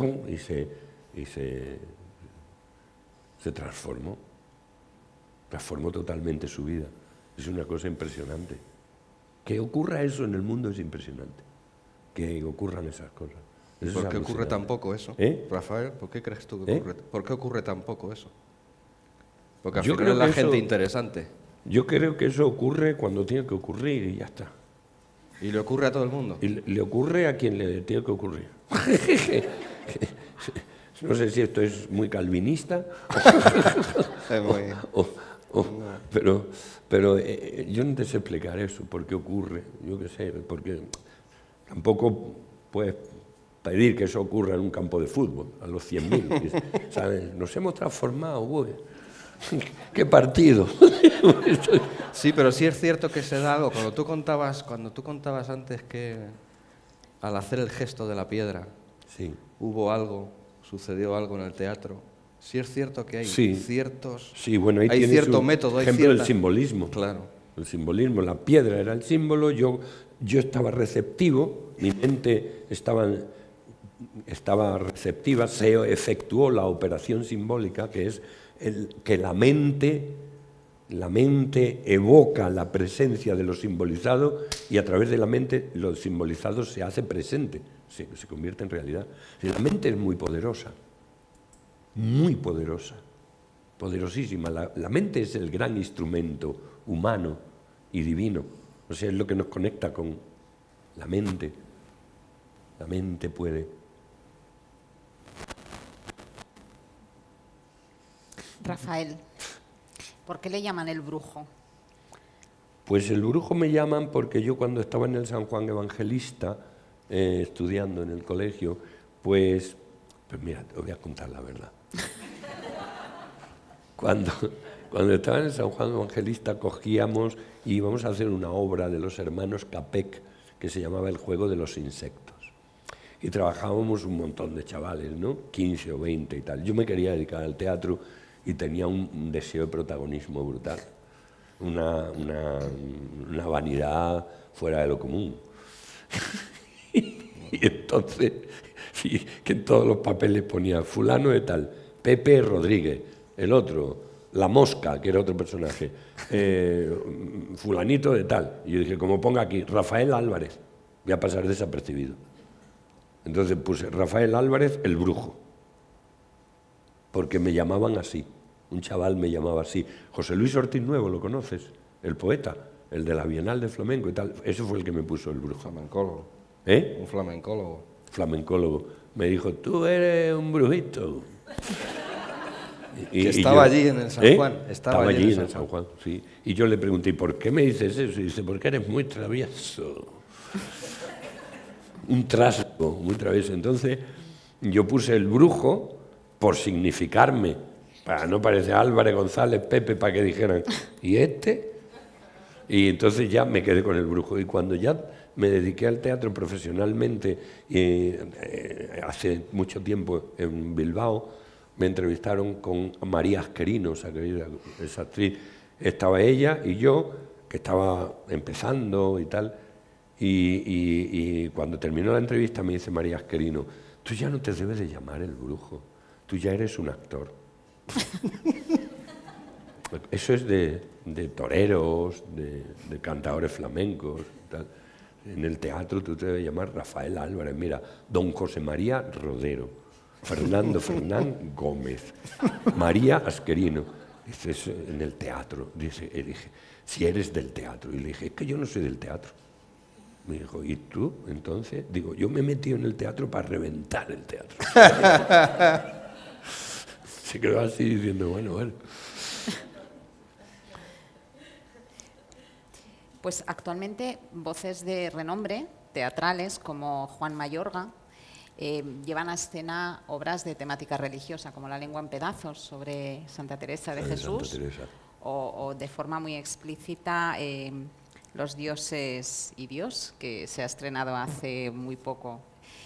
B: se transformó. Transformó totalmente su vida. Es una cosa impresionante. Que ocurra eso en el mundo es impresionante. Que ocurran esas cosas. Eso
C: ¿Por qué ocurre tan poco eso? Rafael, ¿por qué crees tú que ocurre? ¿Por qué ocurre tan poco eso? Porque al final es la gente interesante.
B: Yo creo que eso ocurre cuando tiene que ocurrir y ya está.
C: ¿Y le ocurre a todo el mundo?
B: Y le ocurre a quien le tiene que ocurrir. No sé si esto es muy calvinista. Pero yo no te sé explicar eso, por qué ocurre. Yo qué sé, porque tampoco puedes pedir que eso ocurra en un campo de fútbol, a los 100.000. ¿Sabes? Nos hemos transformado, güey. ¡Qué partido!
C: Sí, pero sí es cierto que se da algo. Cuando tú contabas antes que al hacer el gesto de la piedra,
B: sí,
C: hubo algo, sucedió algo en el teatro. Sí es cierto que hay ciertos...
B: Sí, bueno, ahí
C: hay cierto método, hay
B: ejemplo del simbolismo.
C: Claro.
B: El simbolismo, la piedra era el símbolo, yo estaba receptivo, mi mente estaba receptiva, se efectuó la operación simbólica, que es que la mente evoca la presencia de lo simbolizado y a través de la mente lo simbolizado se hace presente, se convierte en realidad. La mente es muy poderosa, poderosísima. La mente es el gran instrumento humano y divino, o sea, es lo que nos conecta con la mente. La mente puede...
A: Rafael, ¿por qué le llaman el brujo?
B: Pues el brujo me llaman porque yo cuando estaba en el San Juan Evangelista, estudiando en el colegio, pues mira, te voy a contar la verdad. Cuando estaba en el San Juan Evangelista cogíamos y íbamos a hacer una obra de los hermanos Capek que se llamaba El juego de los insectos. Y trabajábamos un montón de chavales, ¿no? 15 o 20 y tal. Yo me quería dedicar al teatro y tenía un deseo de protagonismo brutal. Una vanidad fuera de lo común. Y entonces, sí, que en todos los papeles ponía fulano de tal, Pepe Rodríguez, el otro, La Mosca, que era otro personaje, fulanito de tal. Y yo dije, como ponga aquí, Rafael Álvarez, voy a pasar desapercibido. Entonces puse Rafael Álvarez, el brujo, porque me llamaban así. Un chaval me llamaba así. José Luis Ortiz Nuevo, ¿lo conoces? El poeta, el de la Bienal de Flamenco y tal. Ese fue el que me puso el brujo.
C: Flamencólogo.
B: ¿Eh?
C: Un flamencólogo.
B: Flamencólogo. Me dijo, tú eres un brujito.
C: Que estaba allí en el San Juan.
B: Estaba allí en el San Juan, sí. Y yo le pregunté, ¿por qué me dices eso? Y dice, porque eres muy travieso. Un trasgo, muy travieso. Entonces, yo puse el brujo por significarme, para no parecer Álvarez, González, Pepe, para que dijeran, ¿y este? Y entonces ya me quedé con el brujo. Y cuando ya me dediqué al teatro profesionalmente, hace mucho tiempo en Bilbao, me entrevistaron con María Asquerino, esa actriz. Estaba ella y yo, que estaba empezando y tal. Y cuando terminó la entrevista me dice María Asquerino, tú ya no te debes de llamar el brujo, tú ya eres un actor. Eso es de toreros, de cantadores flamencos, tal. En el teatro tú te debes llamar Rafael Álvarez, mira, don José María Rodero, Fernando Fernán Gómez, María Asquerino. Dice, en el teatro, dije, si eres del teatro. Y le dije, es que yo no soy del teatro. Me dijo, ¿y tú? Entonces, digo, yo me he metido en el teatro para reventar el teatro. Se quedó así diciendo, bueno.
A: Pues actualmente voces de renombre, teatrales, como Juan Mayorga, llevan a escena obras de temática religiosa, como La lengua en pedazos, sobre Santa Teresa de Jesús, Santa Teresa. O de forma muy explícita, Los dioses y Dios, que se ha estrenado hace muy poco.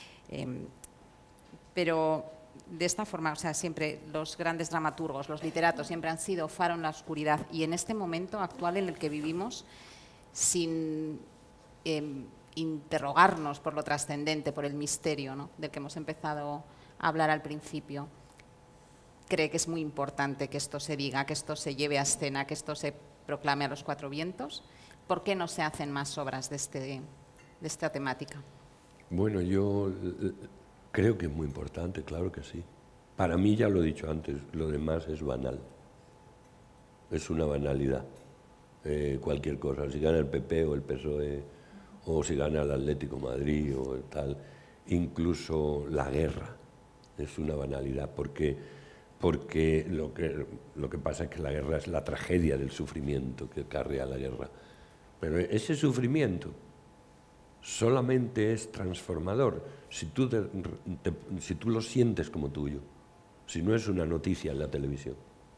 A: Pero de esta forma, o sea, siempre los grandes dramaturgos, los literatos, siempre han sido faro en la oscuridad. Y en este momento actual en el que vivimos, sin interrogarnos por lo trascendente, por el misterio, ¿no?, del que hemos empezado a hablar al principio, cree que es muy importante que esto se diga, que esto se lleve a escena, que esto se proclame a los cuatro vientos. ¿Por qué no se hacen más obras de esta temática?
B: Bueno, yo creo que es muy importante, claro que sí. Para mí, ya lo he dicho antes, lo demás es banal. Es una banalidad. Cualquier cosa, si gana el PP o el PSOE, o si gana el Atlético de Madrid o tal, incluso la guerra es una banalidad, porque lo que pasa es que la guerra es la tragedia del sufrimiento que acarrea la guerra. Pero ese sufrimiento solamente es transformador si tú lo sientes como tuyo, si no es una noticia en la televisión.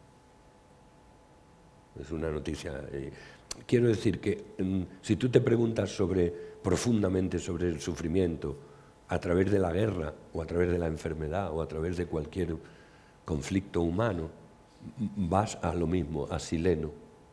B: Es una noticia. Quiero decir que si tú te preguntas profundamente sobre el sufrimiento a través de la guerra o a través de la enfermedad o a través de cualquier conflicto humano, vas a lo mismo, a Sileno.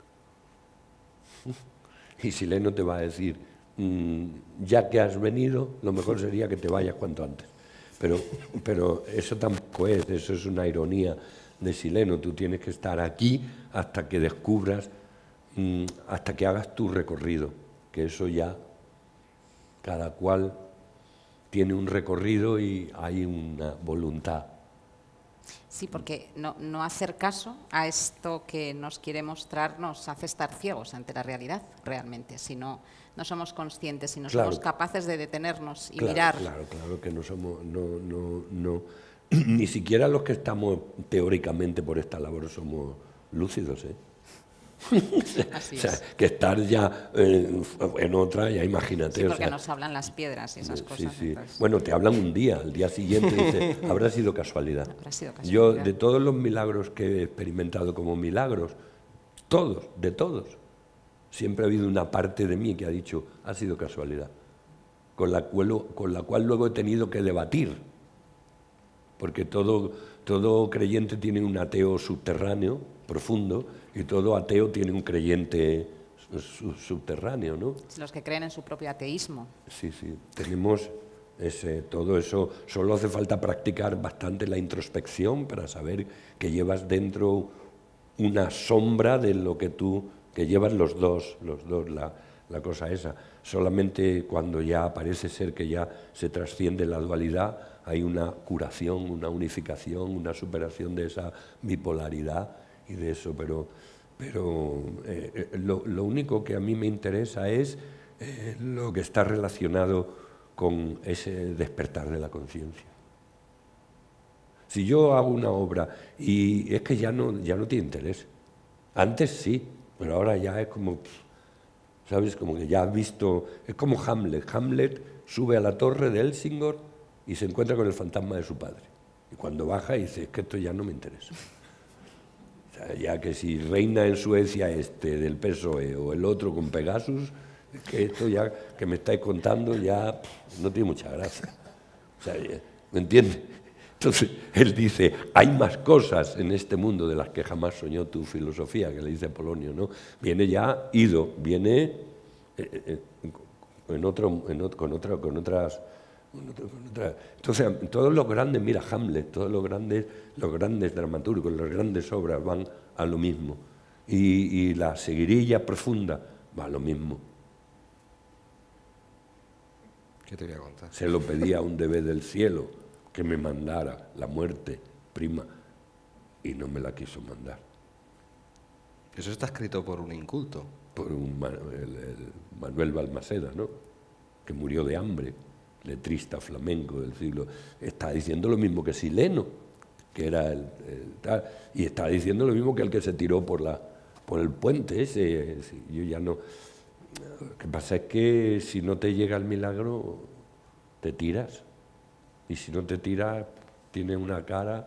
B: Y Sileno te va a decir, ya que has venido, lo mejor sería que te vayas cuanto antes. Pero eso tampoco es, eso es una ironía de Sileno. Tú tienes que estar aquí hasta que descubras, hasta que hagas tu recorrido, que eso ya cada cual tiene un recorrido y hay una voluntad.
A: Sí, porque no hacer caso a esto que nos quiere mostrar nos hace estar ciegos ante la realidad, realmente. Si no somos conscientes, si no somos capaces de detenernos y mirar.
B: Claro que no somos, ni siquiera los que estamos teóricamente por esta labor somos lúcidos, ¿eh?
A: Así
B: O sea,
A: es.
B: que estar ya en otra, ya imagínate.
A: Sí,
B: o
A: porque
B: sea,
A: nos hablan las piedras y esas
B: sí,
A: cosas.
B: sí.
A: Entonces,
B: Bueno, te hablan un día, al día siguiente dices, habrá sido casualidad.
A: habrá sido
B: Yo,
A: casualidad.
B: de todos los milagros que he experimentado como milagros, todos, de todos, siempre ha habido una parte de mí que ha dicho, ha sido casualidad, con la cual luego he tenido que debatir, porque todo creyente tiene un ateo subterráneo, profundo, y todo ateo tiene un creyente subterráneo, ¿no?
A: Los que creen en su propio ateísmo.
B: Sí, sí, tenemos todo eso. Solo hace falta practicar bastante la introspección para saber que llevas dentro una sombra de lo que llevan los dos, la cosa esa. Solamente cuando ya parece ser que ya se trasciende la dualidad, hay una curación, una unificación, una superación de esa bipolaridad y de eso, pero lo único que a mí me interesa es lo que está relacionado con ese despertar de la conciencia. Si yo hago una obra y es que ya no tiene interés, antes sí, pero ahora ya es como, ¿sabes? Como que ya has visto, es como Hamlet. Hamlet sube a la torre de Helsingør y se encuentra con el fantasma de su padre. Y cuando baja dice, es que esto ya no me interesa. O sea, ya que si reina en Suecia del PSOE o el otro con Pegasus, es que esto ya que me estáis contando ya no tiene mucha gracia. O sea, ¿me entiendes? Entonces, él dice, hay más cosas en este mundo de las que jamás soñó tu filosofía, que le dice Polonio, ¿no? Viene ya ido, viene con otras... Entonces, todos los grandes, mira Hamlet, todos los grandes dramaturgos, las grandes obras van a lo mismo. Y la seguirilla profunda va a lo mismo.
C: ¿Qué te voy a contar?
B: Se lo pedía a un deber del cielo que me mandara la muerte, prima, y no me la quiso mandar.
C: Eso está escrito por un inculto.
B: Por el Manuel Balmaceda, ¿no? Que murió de hambre, letrista flamenco del siglo. Está diciendo lo mismo que Sileno, que era tal, y está diciendo lo mismo que el que se tiró por el puente ese. Yo ya no. Lo que pasa es que si no te llega el milagro, te tiras. Y si no te tiras, tienes una cara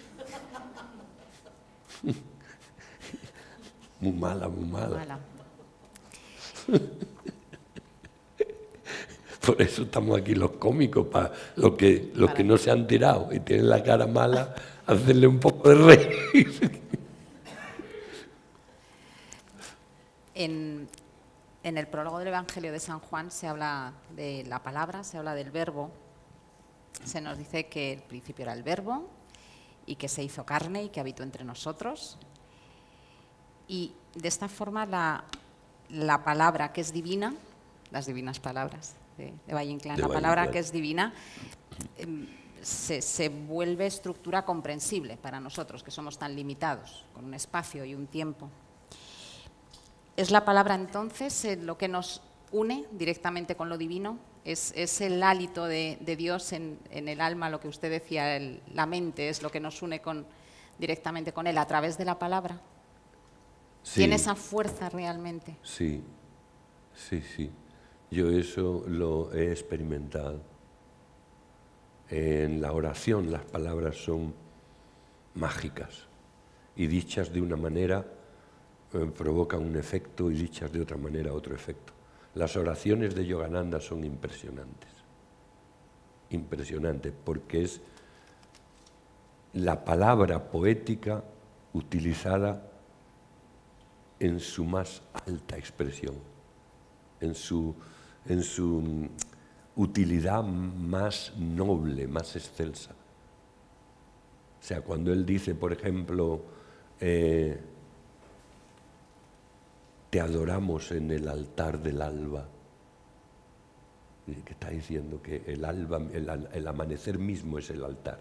B: muy mala, muy mala. Por eso estamos aquí los cómicos, para los que no se han tirado y tienen la cara mala, hacerle un poco de reír.
A: En el prólogo del Evangelio de San Juan se habla de la palabra, se habla del verbo. Se nos dice que el principio era el verbo y que se hizo carne y que habitó entre nosotros. Y de esta forma la palabra que es divina, las divinas palabras de Valle Inclán, la palabra que es divina se vuelve estructura comprensible para nosotros, que somos tan limitados, con un espacio y un tiempo. ¿Es la palabra entonces lo que nos une directamente con lo divino? ¿Es el hálito de Dios en el alma, lo que usted decía, la mente, es lo que nos une directamente con Él a través de la palabra?
B: Sí.
A: ¿Tiene esa fuerza realmente?
B: Sí, sí, sí. Yo eso lo he experimentado. En la oración las palabras son mágicas y dichas de una manera provocan un efecto y dichas de otra manera otro efecto. Las oraciones de Yogananda son impresionantes, impresionantes, porque es la palabra poética utilizada en su más alta expresión, en su utilidad más noble, más excelsa. O sea, cuando él dice, por ejemplo, te adoramos en el altar del alba, que está diciendo que el alba, el amanecer mismo es el altar.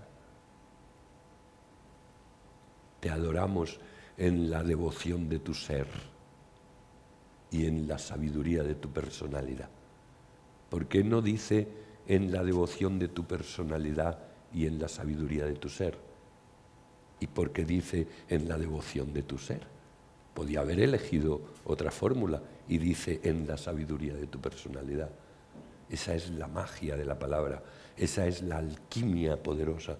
B: Te adoramos en la devoción de tu ser y en la sabiduría de tu personalidad. ¿Por qué no dice en la devoción de tu personalidad y en la sabiduría de tu ser? ¿Y por qué dice en la devoción de tu ser? Podía haber elegido otra fórmula y dice en la sabiduría de tu personalidad. Esa es la magia de la palabra, esa es la alquimia poderosa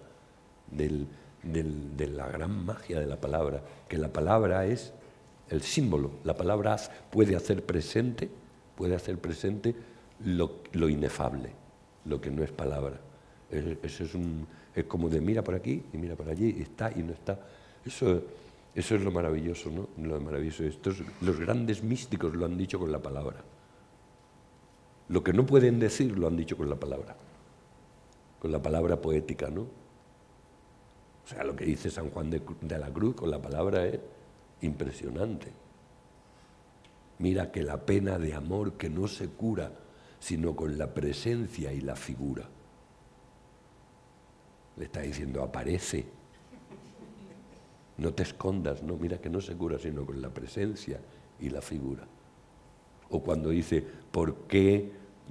B: de la gran magia de la palabra, que la palabra es el símbolo, la palabra puede hacer presente lo inefable, lo que no es palabra. Eso es como de mira por aquí y mira por allí, está y no está. Eso es lo maravilloso, ¿no? Lo maravilloso. Los grandes místicos lo han dicho con la palabra. Lo que no pueden decir lo han dicho con la palabra poética, ¿no? O sea, lo que dice San Juan de la Cruz con la palabra es impresionante. Mira que la pena de amor que no se cura, sino con la presencia y la figura. Le está diciendo, aparece. No te escondas, no, mira que no se cura, sino con la presencia y la figura. O cuando dice, ¿por qué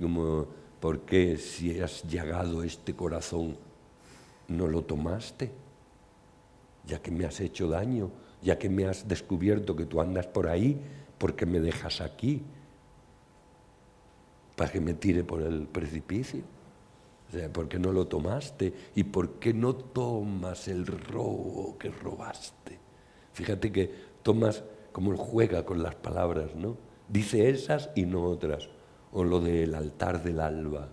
B: si has llagado este corazón no lo tomaste? Ya que me has hecho daño, ya que me has descubierto que tú andas por ahí, ¿por qué me dejas aquí? ¿Para que me tire por el precipicio? O sea, ¿por qué no lo tomaste? ¿Y por qué no tomas el robo que robaste? Fíjate que Tomás, como él juega con las palabras, ¿no? Dice esas y no otras. O lo del altar del alba.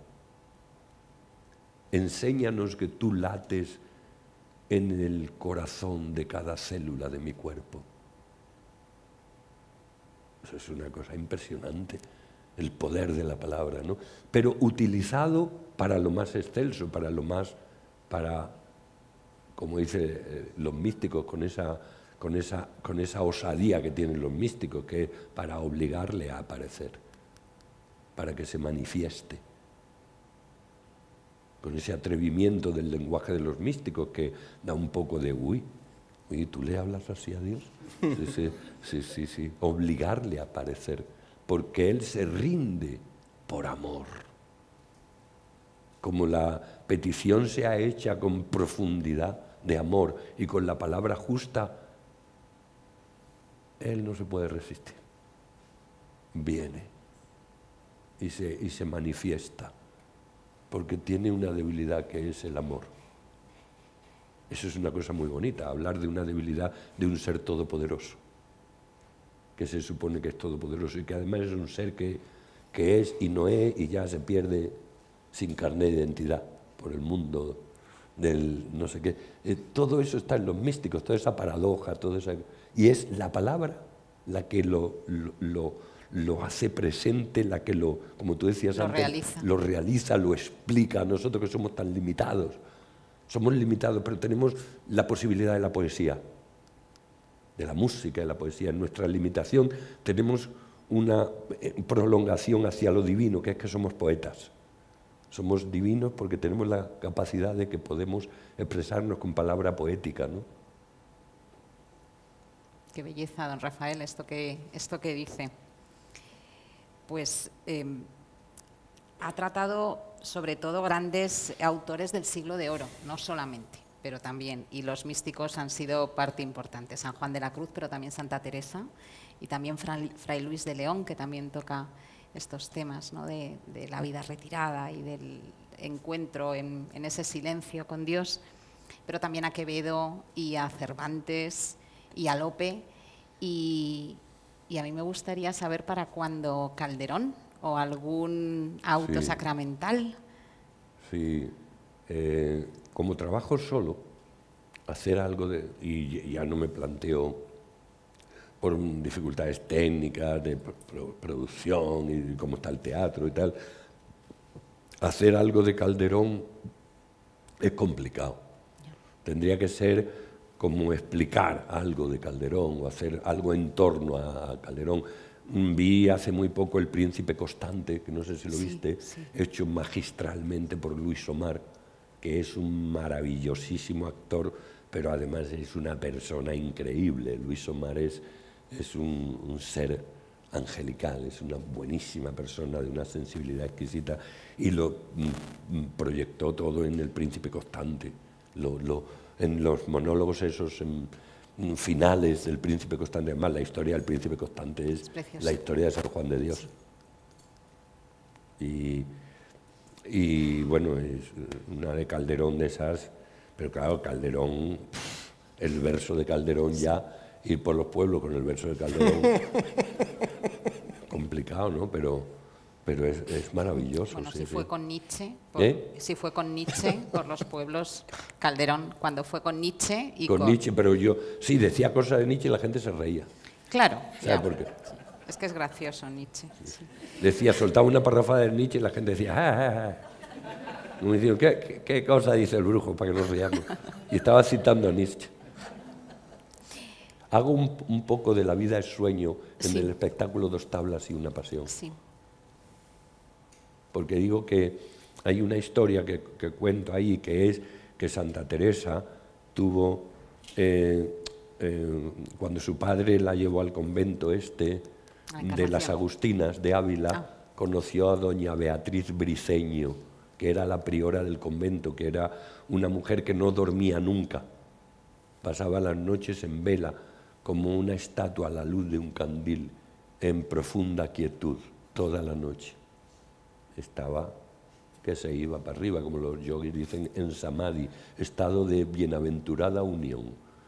B: Enséñanos que tú lates en el corazón de cada célula de mi cuerpo. Eso es una cosa impresionante, el poder de la palabra, ¿no? Pero utilizado para lo más excelso, como dicen los místicos, con esa osadía que tienen los místicos, que es para obligarle a aparecer, para que se manifieste. Con ese atrevimiento del lenguaje de los místicos que da un poco de uy, ¿tú le hablas así a Dios? Sí, obligarle a aparecer, porque Él se rinde por amor. Como la petición sea hecha con profundidad de amor y con la palabra justa, Él no se puede resistir. Viene y se manifiesta, porque tiene una debilidad que es el amor. Eso es una cosa muy bonita, hablar de una debilidad de un ser todopoderoso, que se supone que es todopoderoso y que además es un ser que es y no es y ya se pierde sin carné de identidad por el mundo del no sé qué. Todo eso está en los místicos, toda esa paradoja, y es la palabra la que lo hace presente, la que como tú decías antes, lo realiza, lo explica. Nosotros que somos tan limitados, somos limitados, pero tenemos la posibilidad de la poesía, de la música, de la poesía. En nuestra limitación tenemos una prolongación hacia lo divino, que es que somos poetas. Somos divinos porque tenemos la capacidad de que podemos expresarnos con palabra poética, ¿no?
A: Qué belleza, don Rafael, esto que dice. Pues ha tratado sobre todo grandes autores del siglo de oro, no solamente, pero también, y los místicos han sido parte importante, San Juan de la Cruz, pero también Santa Teresa, y también Fray Luis de León, que también toca estos temas, ¿no? de la vida retirada y del encuentro en ese silencio con Dios, pero también a Quevedo y a Cervantes y a Lope, y a mí me gustaría saber para cuándo Calderón o algún auto sacramental.
B: Sí, como trabajo solo, hacer algo y ya no me planteo por dificultades técnicas de producción y cómo está el teatro y tal, hacer algo de Calderón es complicado. Tendría que ser como explicar algo de Calderón o hacer algo en torno a Calderón. Vi hace muy poco El Príncipe Constante, que no sé si lo viste, hecho magistralmente por Luis Omar, que es un maravillosísimo actor, pero además es una persona increíble. Luis Omar es un ser angelical, es una buenísima persona de una sensibilidad exquisita y lo proyectó todo en El Príncipe Constante. En los monólogos esos finales del Príncipe Constante. Además, la historia del Príncipe Constante es la historia de San Juan de Dios. Sí. Y bueno, es una de Calderón de esas, pero claro, Calderón, el verso de Calderón ya, ir por los pueblos con el verso de Calderón, complicado, ¿no? Pero es maravilloso.
A: Bueno,
B: sí,
A: si
B: sí.
A: fue con Nietzsche,
B: si
A: fue con Nietzsche por los pueblos, Calderón, cuando fue con Nietzsche y
B: con Nietzsche, pero yo sí decía cosas de Nietzsche y la gente se reía.
A: Claro,
B: ¿Sabes por qué?
A: sí. Es que es gracioso Nietzsche. Sí.
B: Decía, soltaba una parrafada de Nietzsche y la gente decía, ¡ah, ah, ah! Y me decían, ¿qué cosa dice el brujo para que nos riamos? Y estaba citando a Nietzsche. Hago un poco de La vida es sueño en el espectáculo Dos tablas y una pasión.
A: Sí.
B: Porque digo que hay una historia que cuento ahí, que es que Santa Teresa tuvo, cuando su padre la llevó al convento de las Agustinas de Ávila, conoció a doña Beatriz Briceño, que era la priora del convento, que era una mujer que no dormía nunca. Pasaba las noches en vela, como una estatua a la luz de un candil, en profunda quietud, toda la noche. Estaba que se iba para arriba, como los yogis dicen, en samadhi, estado de bienaventurada unión,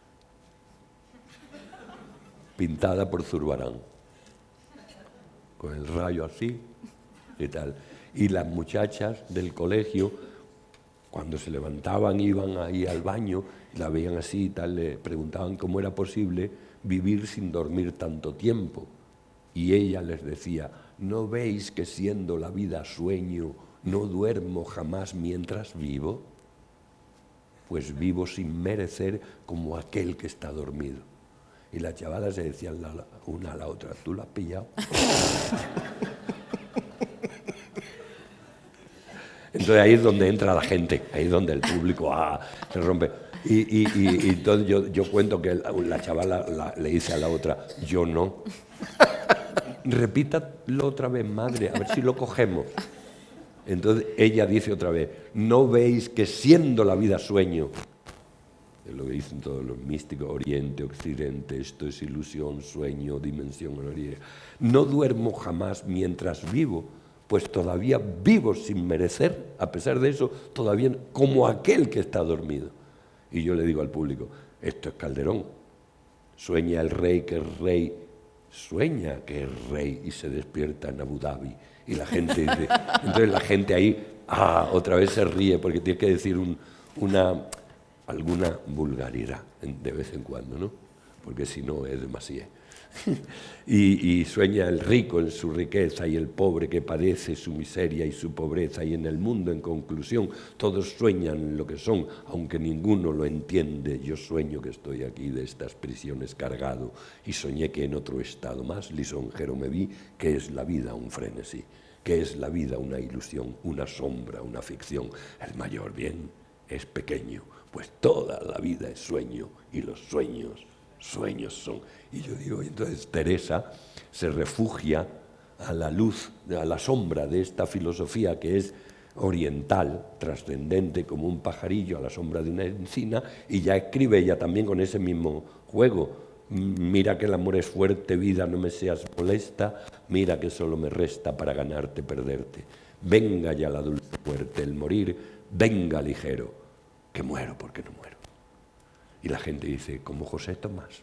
B: pintada por Zurbarán, con el rayo así y tal. Y las muchachas del colegio, cuando se levantaban, iban ahí al baño, y la veían así y tal, le preguntaban cómo era posible vivir sin dormir tanto tiempo. Y ella les decía, ¿no veis que siendo la vida sueño, no duermo jamás mientras vivo? Pues vivo sin merecer como aquel que está dormido. Y las chavalas se decían una a la otra, ¿tú la has pillado? Entonces ahí es donde entra la gente, ahí es donde el público se rompe. Y entonces yo cuento que la chavala le dice a la otra, yo no. Repítalo otra vez, madre, a ver si lo cogemos. Entonces ella dice otra vez, ¿no veis que siendo la vida sueño? Es lo que dicen todos los místicos, Oriente, Occidente, esto es ilusión, sueño, dimensión, gloria. No duermo jamás mientras vivo, pues todavía vivo sin merecer, a pesar de eso, todavía como aquel que está dormido. Y yo le digo al público, esto es Calderón, sueña el rey que es rey, sueña que es rey y se despierta en Abu Dhabi. Y la gente dice, entonces la gente ahí, otra vez se ríe porque tiene que decir alguna vulgaridad de vez en cuando, ¿no? Porque si no es demasiado. Y sueña el rico en su riqueza y el pobre que padece su miseria y su pobreza, y en el mundo, en conclusión, todos sueñan lo que son, aunque ninguno lo entiende. Yo sueño que estoy aquí de estas prisiones cargado, y soñé que en otro estado más lisonjero me vi, que es la vida un frenesí, que es la vida una ilusión, una sombra, una ficción. El mayor bien es pequeño, pues toda la vida es sueño, y los sueños son. Y yo digo, entonces Teresa se refugia a la luz, a la sombra de esta filosofía que es oriental, trascendente, como un pajarillo a la sombra de una encina, y ya escribe ella también con ese mismo juego. Mira que el amor es fuerte, vida, no me seas molesta, mira que solo me resta para ganarte, perderte. Venga ya la dulce muerte, el morir, venga ligero, que muero porque no muero. Y la gente dice, como José Tomás.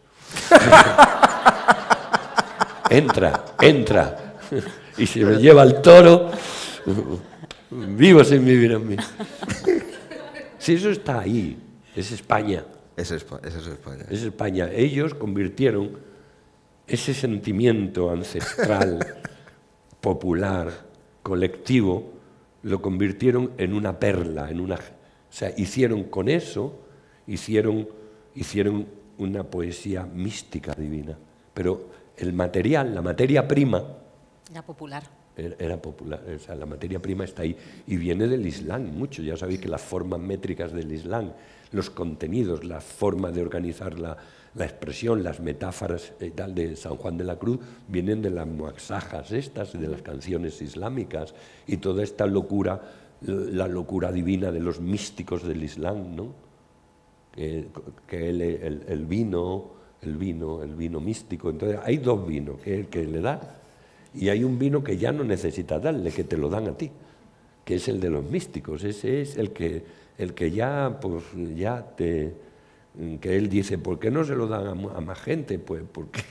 B: entra. Y se me lleva el toro, vivo sin vivir en mí. Si eso está ahí, es España.
C: Eso es España.
B: Es España. Ellos convirtieron ese sentimiento ancestral, popular, colectivo, lo convirtieron en una perla, o sea, hicieron con eso, hicieron una poesía mística divina, pero el material, la materia prima,
A: era popular.
B: Era popular, o sea, la materia prima está ahí y viene del Islam mucho. Ya sabéis que las formas métricas del Islam, los contenidos, la forma de organizar la expresión, las metáforas y tal de San Juan de la Cruz vienen de las muaxajas estas, de las canciones islámicas, y toda esta locura, la locura divina de los místicos del Islam, ¿no? que el vino místico. Entonces hay dos vinos, que es el que le da, y hay un vino que ya no necesitas darle, que te lo dan a ti, que es el de los místicos. Ese es el que ya, pues, que él dice, ¿por qué no se lo dan a más gente? Pues porque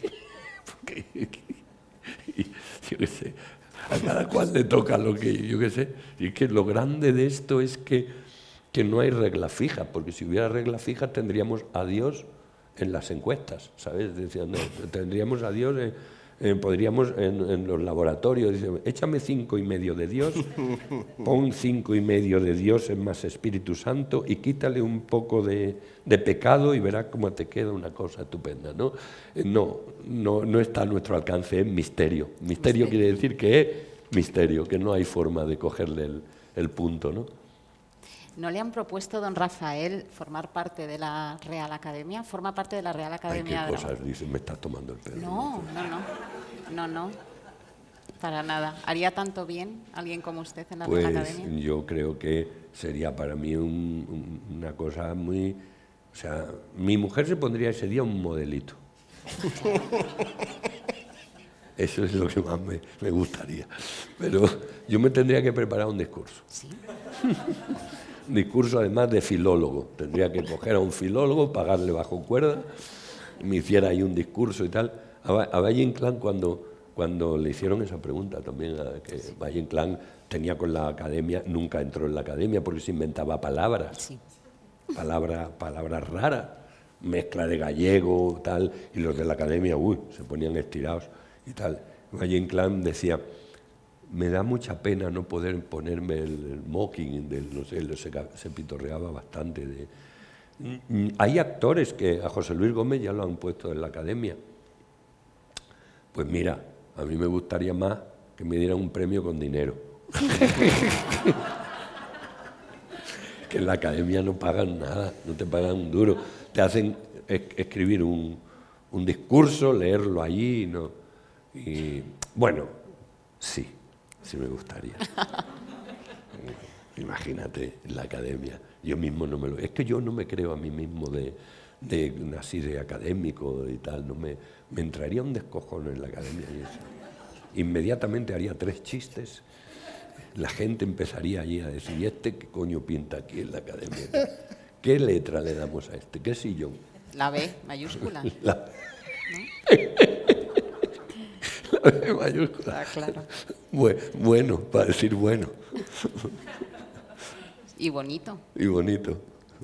B: yo qué sé, a cada cual le toca lo que, yo qué sé. Y es que lo grande de esto es que no hay regla fija, porque si hubiera regla fija tendríamos a Dios en las encuestas, ¿sabes? Decían, no, tendríamos a Dios, podríamos en los laboratorios, dicen, échame 5,5 de Dios, pon 5,5 de Dios en más Espíritu Santo y quítale un poco de pecado y verás cómo te queda una cosa estupenda, ¿no? No está a nuestro alcance, es misterio. Misterio quiere decir que es misterio, que no hay forma de cogerle el punto, ¿no?
A: ¿No le han propuesto, don Rafael, formar parte de la Real Academia? ¿Forma parte de la Real Academia?
B: Ay, qué cosas dicen, me estás tomando el pelo.
A: No, para nada. ¿Haría tanto bien alguien como usted en la
B: Pues
A: Real Academia?
B: yo creo que sería para mí una cosa muy... O sea, mi mujer se pondría ese día un modelito. Eso es lo que más me gustaría. Pero yo me tendría que preparar un discurso.
A: ¿Sí?
B: Un discurso además de filólogo. Tendría que coger a un filólogo, pagarle bajo cuerda, me hiciera ahí un discurso y tal. A Valle Inclán cuando le hicieron esa pregunta también, que Valle Inclán tenía con la academia, nunca entró en la academia porque se inventaba palabras,
A: Sí.
B: palabras raras, mezcla de gallego, tal, y los de la academia, se ponían estirados y tal. Valle Inclán decía, me da mucha pena no poder ponerme el mocking, no sé, se pitorreaba bastante. Hay actores que a José Luis Gómez ya lo han puesto en la academia. Pues mira, a mí me gustaría más que me dieran un premio con dinero. Que en la academia no pagan nada, no te pagan un duro. Te hacen escribir un discurso, leerlo allí, ¿no? Y bueno, sí me gustaría. Imagínate, en la academia. Yo mismo no me lo... Es que yo no me creo a mí mismo así de académico y tal. No me entraría un descojón en la academia. Inmediatamente haría 3 chistes. La gente empezaría allí a decir, ¿y este qué coño pinta aquí en la academia? ¿Qué letra le damos a este? ¿Qué sillón?
A: La B mayúscula.
B: La B mayúscula.
A: Ah, claro.
B: Bueno, para decir bueno.
A: Y bonito.
B: Y bonito.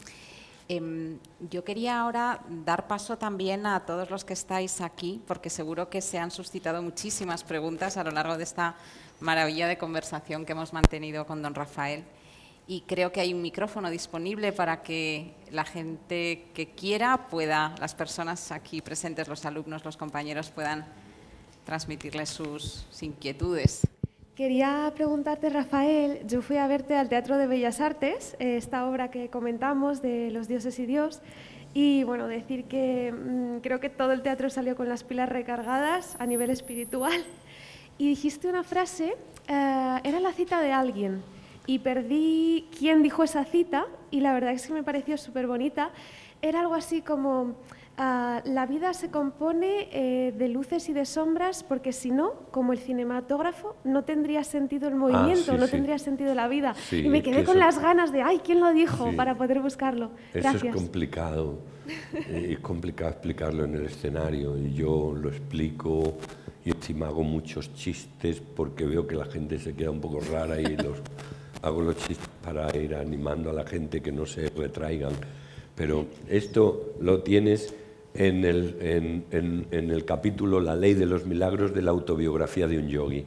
A: Yo quería ahora dar paso también a todos los que estáis aquí, porque seguro que se han suscitado muchísimas preguntas a lo largo de esta maravilla de conversación que hemos mantenido con don Rafael. Y creo que hay un micrófono disponible para que la gente que quiera pueda, las personas aquí presentes, los alumnos, los compañeros, puedan transmitirles sus inquietudes.
D: Quería preguntarte, Rafael, yo fui a verte al Teatro de Bellas Artes, esta obra que comentamos de Los dioses y Dios, y bueno, decir que creo que todo el teatro salió con las pilas recargadas a nivel espiritual. Y dijiste una frase, era la cita de alguien, y perdí quién dijo esa cita, y la verdad es que me pareció súper bonita. Era algo así como... la vida se compone de luces y de sombras porque si no, como el cinematógrafo, no tendría sentido el movimiento, no tendría sentido la vida.
B: Sí,
D: y me quedé con las ganas de, ¡ay, quién lo dijo!, para poder buscarlo. Gracias.
B: Eso es complicado explicarlo en el escenario y yo lo explico y encima hago muchos chistes porque veo que la gente se queda un poco rara y hago los chistes para ir animando a la gente que no se retraigan. Pero esto lo tienes en el capítulo La ley de los milagros de la autobiografía de un yogui.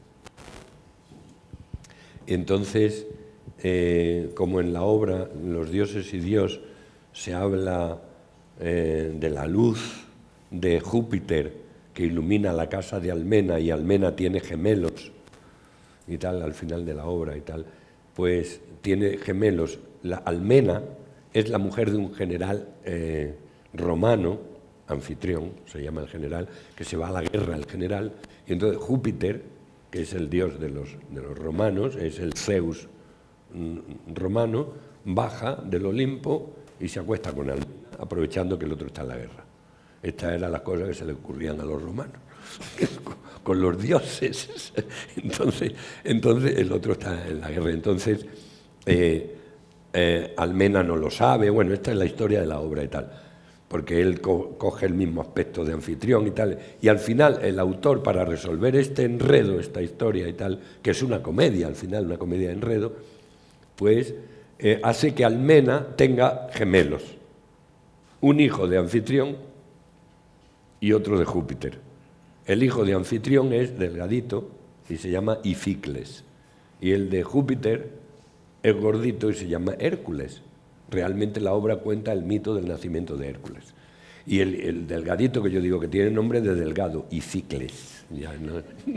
B: Entonces, como en la obra Los dioses y Dios se habla de la luz de Júpiter que ilumina la casa de Almena y Almena tiene gemelos y tal, al final de la obra y tal, pues tiene gemelos. La Almena es la mujer de un general romano, Anfitrión, se llama el general, que se va a la guerra el general, y entonces Júpiter, que es el dios de los romanos, es el Zeus romano, baja del Olimpo y se acuesta con Almena, aprovechando que el otro está en la guerra. Estas eran las cosas que se le ocurrían a los romanos, con los dioses. Entonces el otro está en la guerra. Entonces, Almena no lo sabe. Bueno, esta es la historia de la obra y tal, porque él coge el mismo aspecto de anfitrión y tal. Y al final, el autor, para resolver este enredo, esta historia y tal, que es una comedia, al final, una comedia de enredo, pues hace que Almena tenga gemelos. Un hijo de anfitrión y otro de Júpiter. El hijo de anfitrión es delgadito y se llama Ificles. Y el de Júpiter es gordito y se llama Hércules. Realmente la obra cuenta el mito del nacimiento de Hércules. Y el delgadito, que yo digo que tiene nombre de delgado, Ificles. Ya, ¿no?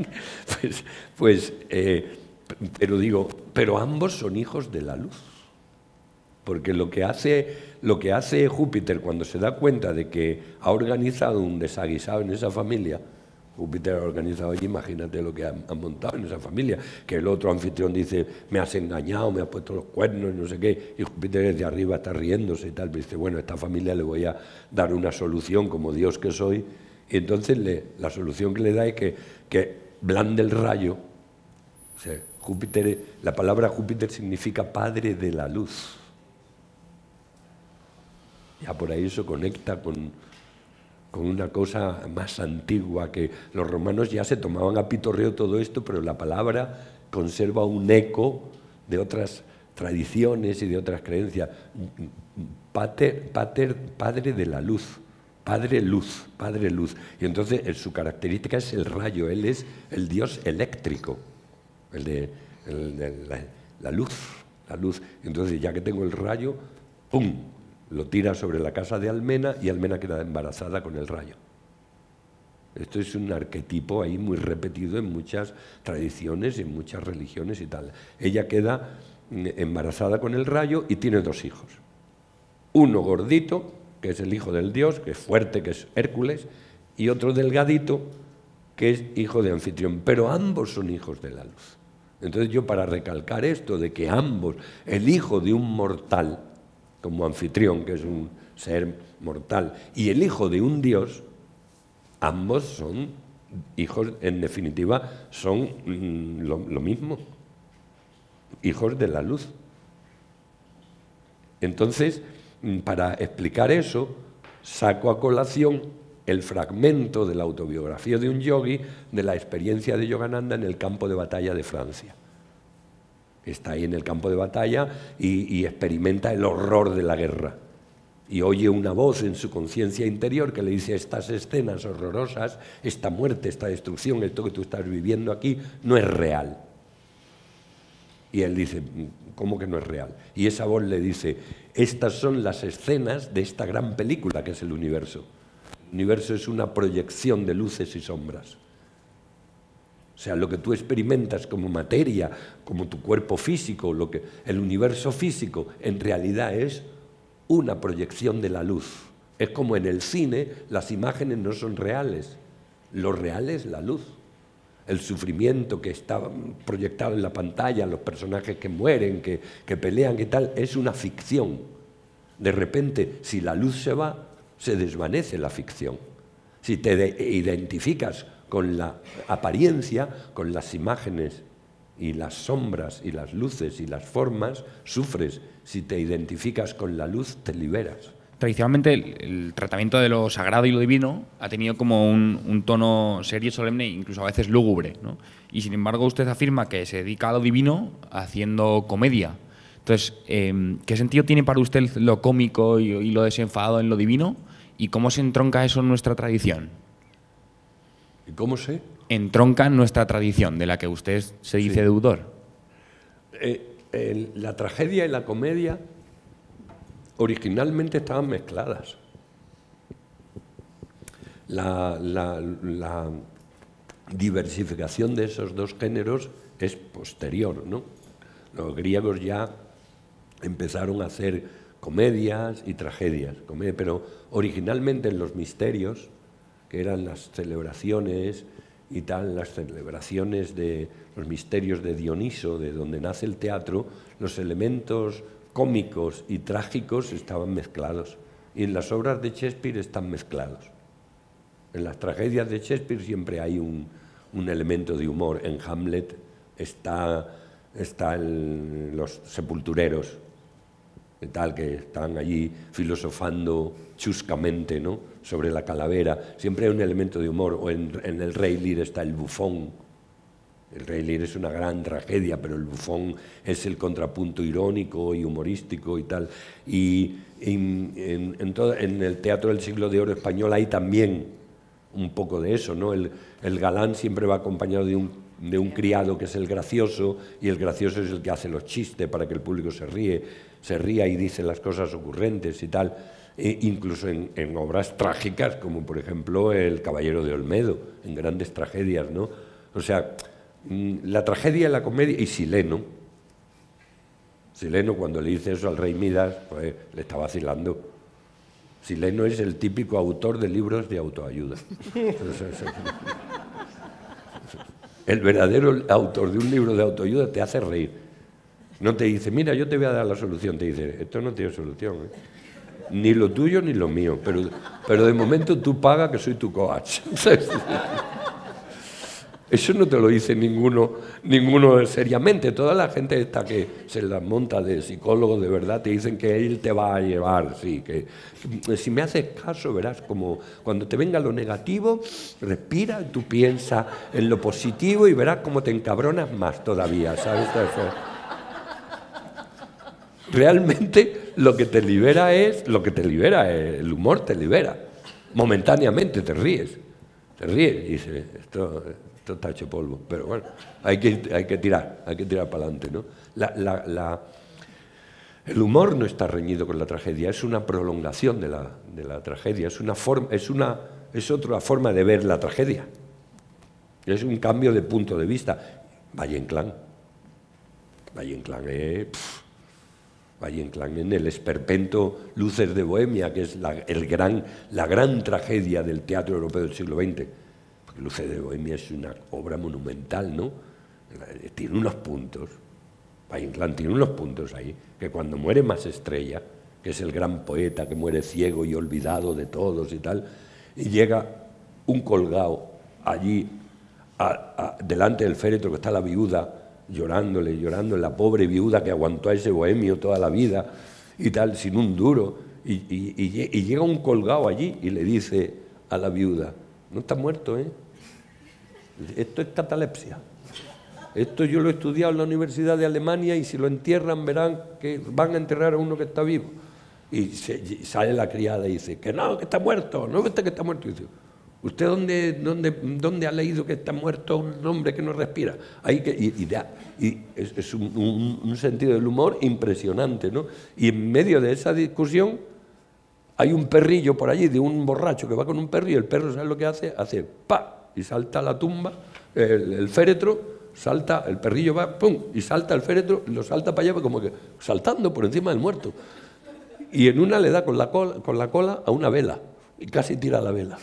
B: Pero ambos son hijos de la luz. Porque lo que hace Júpiter cuando se da cuenta de que ha organizado un desaguisado en esa familia, Júpiter ha organizado allí, imagínate lo que han montado en esa familia, que el otro anfitrión dice, me has engañado, me has puesto los cuernos, no sé qué, y Júpiter desde arriba está riéndose y tal, dice, bueno, a esta familia le voy a dar una solución como Dios que soy, y entonces la solución que le da es que blande el rayo. O sea, Júpiter, la palabra Júpiter significa padre de la luz. Ya por ahí eso conecta con una cosa más antigua, que los romanos ya se tomaban a pitorreo todo esto, pero la palabra conserva un eco de otras tradiciones y de otras creencias. Padre de la luz, padre luz. Y entonces su característica es el rayo, él es el dios eléctrico, el de la luz. Entonces, ya que tengo el rayo, ¡pum!, lo tira sobre la casa de Almena y Almena queda embarazada con el rayo. Esto es un arquetipo ahí muy repetido en muchas tradiciones, en muchas religiones y tal. Ella queda embarazada con el rayo y tiene 2 hijos. Uno gordito, que es el hijo del dios, que es fuerte, que es Hércules, y otro delgadito, que es hijo de Anfitrión. Pero ambos son hijos de la luz. Entonces yo, para recalcar esto de que ambos, el hijo de un mortal, como Anfitrión, que es un ser mortal, y el hijo de un dios, ambos son hijos, en definitiva, son lo mismo, hijos de la luz. Entonces, para explicar eso, saco a colación el fragmento de la autobiografía de un yogi de la experiencia de Yogananda en el campo de batalla de Francia. Está ahí en el campo de batalla y experimenta el horror de la guerra. Y oye una voz en su conciencia interior que le dice, estas escenas horrorosas, esta muerte, esta destrucción, esto que tú estás viviendo aquí, no es real. Y él dice, ¿cómo que no es real? Y esa voz le dice, estas son las escenas de esta gran película que es el universo. El universo es una proyección de luces y sombras. O sea, lo que tú experimentas como materia, como tu cuerpo físico, el universo físico, en realidad es una proyección de la luz. Es como en el cine, las imágenes no son reales. Lo real es la luz. El sufrimiento que está proyectado en la pantalla, los personajes que mueren, que pelean y tal, es una ficción. De repente, si la luz se va, se desvanece la ficción. Si te identificas con la apariencia, con las imágenes y las sombras y las luces y las formas, sufres. Si te identificas con la luz, te liberas.
E: Tradicionalmente el tratamiento de lo sagrado y lo divino ha tenido como un tono serio, solemne e incluso a veces lúgubre, ¿no? Y sin embargo usted afirma que se dedica a lo divino haciendo comedia. Entonces, ¿qué sentido tiene para usted lo cómico y lo desenfadado en lo divino? ¿Y cómo se entronca eso en nuestra tradición?
B: ¿Y cómo se
E: entronca en nuestra tradición, de la que usted se dice deudor?
B: La tragedia y la comedia originalmente estaban mezcladas. La diversificación de esos dos géneros es posterior, ¿no? Los griegos ya empezaron a hacer comedias y tragedias, pero originalmente en los misterios, que eran las celebraciones y tal, las celebraciones de los misterios de Dioniso, de donde nace el teatro, los elementos cómicos y trágicos estaban mezclados. Y en las obras de Shakespeare están mezclados. En las tragedias de Shakespeare siempre hay un elemento de humor. En Hamlet están los sepultureros, tal, que están allí filosofando chuscamente, ¿no?, sobre la calavera. Siempre hay un elemento de humor. O en El Rey Lear está el bufón. El Rey Lear es una gran tragedia, pero el bufón es el contrapunto irónico y humorístico y tal. Y en el teatro del siglo de oro español hay también un poco de eso, ¿no? El galán siempre va acompañado de un criado que es el gracioso, y el gracioso es el que hace los chistes para que el público se ría y dice las cosas ocurrentes y tal. Incluso en obras trágicas, como por ejemplo El Caballero de Olmedo, en grandes tragedias, ¿no? O sea, la tragedia, la comedia, y Sileno, cuando le dice eso al rey Midas, pues le está vacilando. Sileno es el típico autor de libros de autoayuda. El verdadero autor de un libro de autoayuda te hace reír. No te dice, mira, yo te voy a dar la solución. Te dice, esto no tiene solución, ¿eh? Ni lo tuyo ni lo mío. Pero de momento tú paga que soy tu coach. Eso no te lo dice ninguno seriamente. Toda la gente esta que se la monta de psicólogo de verdad te dicen que él te va a llevar, sí, que si me haces caso verás como cuando te venga lo negativo, respira, tú piensa en lo positivo y verás cómo te encabronas más todavía, ¿sabes? Realmente lo que te libera es el humor, te libera. Momentáneamente te ríes y dices, esto está hecho polvo, pero bueno, hay que tirar para adelante, ¿no? El humor no está reñido con la tragedia, es una prolongación de la tragedia, es otra forma de ver la tragedia, es un cambio de punto de vista. Valle Inclán en el esperpento Luces de Bohemia, que es la gran tragedia del teatro europeo del siglo XX. Porque Luces de Bohemia es una obra monumental, ¿no? Tiene unos puntos, Valle Inclán tiene unos puntos ahí, que cuando muere Más Estrella, que es el gran poeta que muere ciego y olvidado de todos y tal, y llega un colgado allí delante del féretro que está la viuda, llorando, la pobre viuda que aguantó a ese bohemio toda la vida y tal, sin un duro, y llega un colgado allí y le dice a la viuda, no está muerto, ¿eh? Esto es catalepsia. Esto yo lo he estudiado en la Universidad de Alemania y si lo entierran verán que van a enterrar a uno que está vivo. Y sale la criada y dice, que no, que está muerto, no que está muerto. Y dice, ¿usted dónde ha leído que está muerto un hombre que no respira? Es un sentido del humor impresionante, ¿no? Y en medio de esa discusión hay un perrillo por allí de un borracho que va con un perro y el perro, ¿sabe lo que hace? Hace ¡pa! Y salta a la tumba, el féretro, salta, el perrillo va, ¡pum! Y salta el féretro, lo salta para allá como que saltando por encima del muerto. Y en una le da con la cola a una vela y casi tira la vela.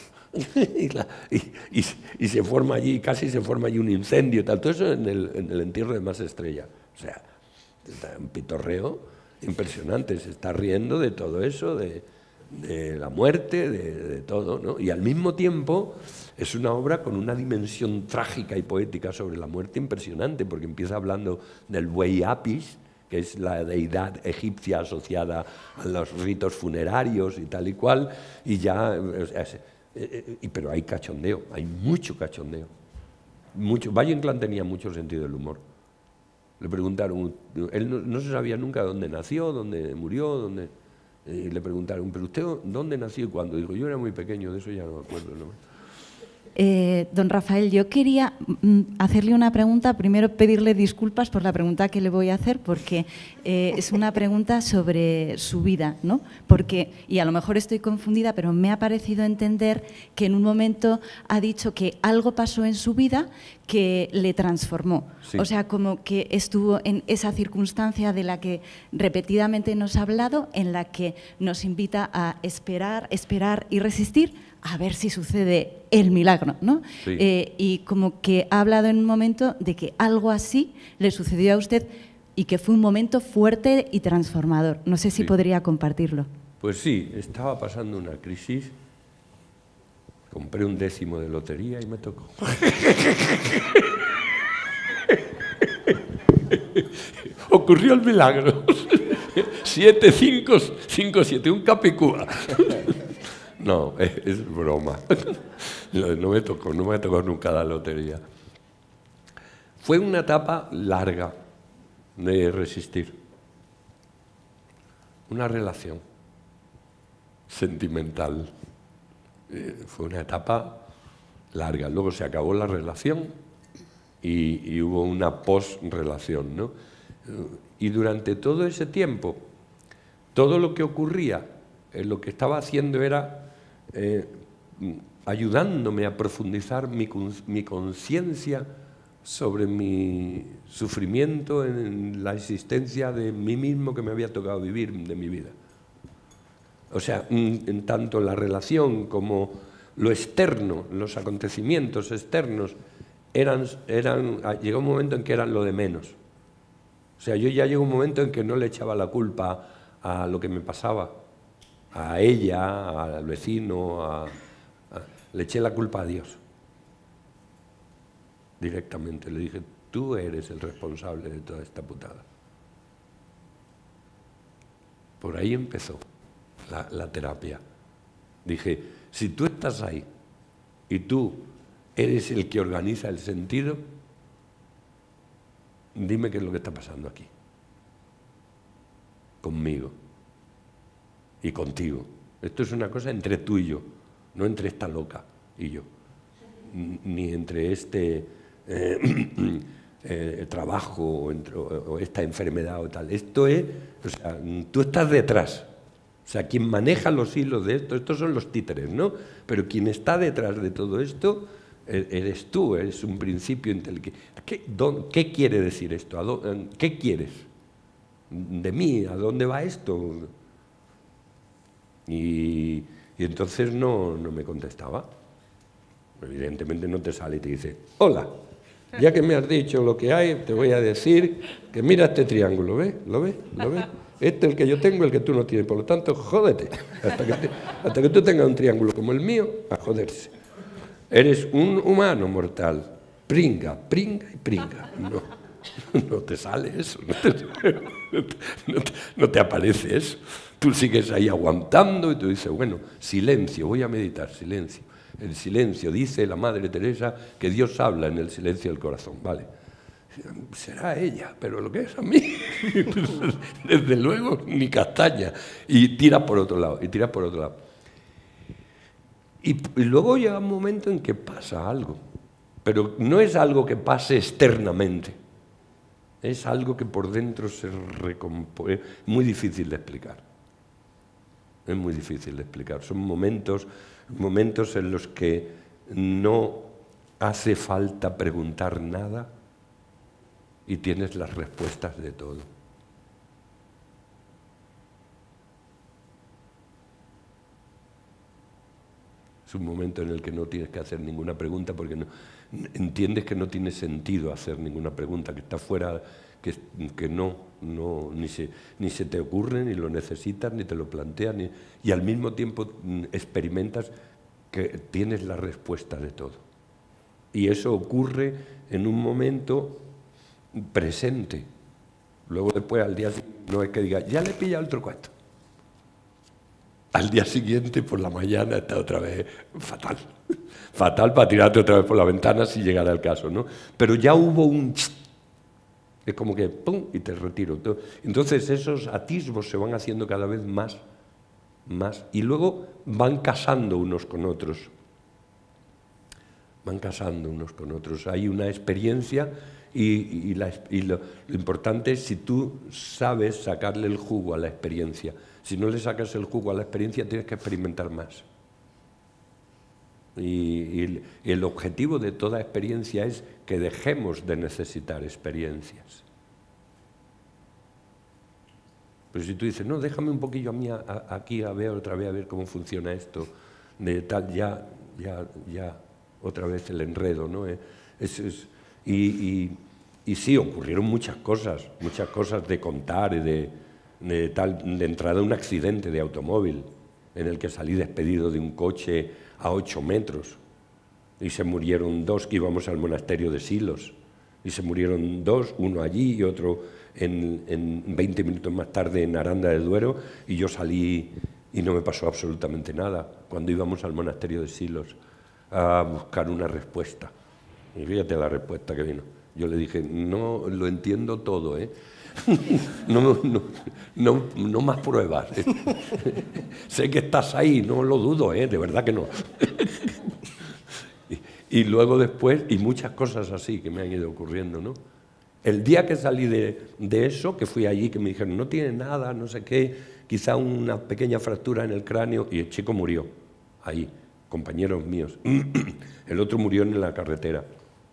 B: y se forma allí, casi se forma allí un incendio y tal. Todo eso en el entierro de Más Estrella. O sea, un pitorreo impresionante. Se está riendo de todo eso, de la muerte, de todo, ¿no? Y al mismo tiempo es una obra con una dimensión trágica y poética sobre la muerte impresionante, porque empieza hablando del buey Apis, que es la deidad egipcia asociada a los ritos funerarios y tal y cual, y ya... pero hay cachondeo, hay mucho cachondeo. Valle Inclán tenía mucho sentido del humor. Le preguntaron, él no se sabía nunca dónde nació, dónde murió, y le preguntaron, ¿pero usted dónde nació y cuándo? Dijo, yo era muy pequeño, de eso ya no me acuerdo, ¿no?
F: Don Rafael, yo quería hacerle una pregunta, primero pedirle disculpas por la pregunta que le voy a hacer, porque es una pregunta sobre su vida, ¿no? Y a lo mejor estoy confundida, pero me ha parecido entender que en un momento ha dicho que algo pasó en su vida que le transformó. Sí. O sea, como que estuvo en esa circunstancia de la que repetidamente nos ha hablado, en la que nos invita a esperar y resistir, a ver si sucede el milagro, ¿no? Sí. Y como que ha hablado en un momento de que algo así le sucedió a usted y que fue un momento fuerte y transformador. No sé si
B: Sí.
F: podría compartirlo.
B: Pues sí, estaba pasando una crisis, compré un 10º de lotería y me tocó. Ocurrió el milagro. 7, 5, 5, 7, un capicúa. No, es broma. No me tocó nunca la lotería. Fue una etapa larga de resistir. Una relación sentimental. Fue una etapa larga. Luego se acabó la relación y hubo una post-relación, ¿no? Y durante todo ese tiempo, todo lo que ocurría, lo que estaba haciendo era ayudándome a profundizar mi conciencia sobre mi sufrimiento en la existencia de mí mismo que me había tocado vivir de mi vida. O sea, en tanto la relación como lo externo, los acontecimientos externos, llegó un momento en que eran lo de menos. O sea, yo ya llegó un momento en que no le echaba la culpa a lo que me pasaba, a ella, al vecino, le eché la culpa a Dios. Directamente le dije, tú eres el responsable de toda esta putada. Por ahí empezó la terapia. Dije, si tú estás ahí y tú eres el que organiza el sentido, dime qué es lo que está pasando aquí. Conmigo y contigo. Esto es una cosa entre tú y yo, no entre esta loca y yo, ni entre este trabajo o esta enfermedad o tal. Esto es, o sea, tú estás detrás. O sea, quien maneja los hilos de esto, estos son los títeres, ¿no? Pero quien está detrás de todo esto eres tú, eres un principio inteligente. ¿Qué quiere decir esto? ¿Qué quieres de mí? ¿A dónde va esto? Y entonces no me contestaba. Evidentemente no te sale y te dice, hola, ya que me has dicho lo que hay, te voy a decir que mira este triángulo, ¿ves? ¿Lo ves? ¿Lo ves? Este es el que yo tengo, el que tú no tienes. Por lo tanto, jódete. Hasta que tú tengas un triángulo como el mío, a joderse. Eres un humano mortal. Pringa, pringa y pringa. No te sale eso. No te aparece eso. Tú sigues ahí aguantando y tú dices, bueno, silencio, voy a meditar, silencio. El silencio, dice la Madre Teresa, que Dios habla en el silencio del corazón. Vale. Será ella, pero lo que es a mí, desde luego, ni castaña. Y tira por otro lado, y tira por otro lado. Y luego llega un momento en que pasa algo, pero no es algo que pase externamente, es algo que por dentro se recompone. Es muy difícil de explicar. Es muy difícil de explicar. Son momentos en los que no hace falta preguntar nada y tienes las respuestas de todo. Es un momento en el que no tienes que hacer ninguna pregunta porque entiendes que no tiene sentido hacer ninguna pregunta, que está fuera, que ni se te ocurre, ni lo necesitas, ni te lo planteas, y al mismo tiempo experimentas que tienes la respuesta de todo. Y eso ocurre en un momento presente. Luego después al día siguiente no es que diga, ya le he pillado el trucueto. Al día siguiente por la mañana está otra vez fatal. Fatal para tirarte otra vez por la ventana si llegara el caso, ¿no? Pero ya hubo un... Es como que ¡pum! Y te retiro. Entonces esos atisbos se van haciendo cada vez más, y luego van casando unos con otros. Van casando unos con otros. Hay una experiencia y lo importante es si tú sabes sacarle el jugo a la experiencia. Si no le sacas el jugo a la experiencia, tienes que experimentar más. Y el objetivo de toda experiencia es que dejemos de necesitar experiencias. Pero si tú dices, no, déjame un poquillo a mí aquí a ver otra vez, a ver cómo funciona esto, de tal, ya, otra vez el enredo, ¿no? Y Y sí, ocurrieron muchas cosas de contar y de entrada a un accidente de automóvil en el que salí despedido de un coche a 8 metros y se murieron 2 que íbamos al monasterio de Silos y se murieron 2, uno allí y otro en 20 minutos más tarde en Aranda de Duero, y yo salí y no me pasó absolutamente nada cuando íbamos al monasterio de Silos a buscar una respuesta. Y fíjate la respuesta que vino. Yo le dije, no lo entiendo todo, ¿eh? No más pruebas. Sé que estás ahí, no lo dudo, ¿eh? De verdad que no. Y luego después, y muchas cosas así que me han ido ocurriendo, ¿no? El día que salí de eso, que fui allí, que me dijeron, no tiene nada, no sé qué, quizá una pequeña fractura en el cráneo, y el chico murió ahí, compañeros míos. El otro murió en la carretera.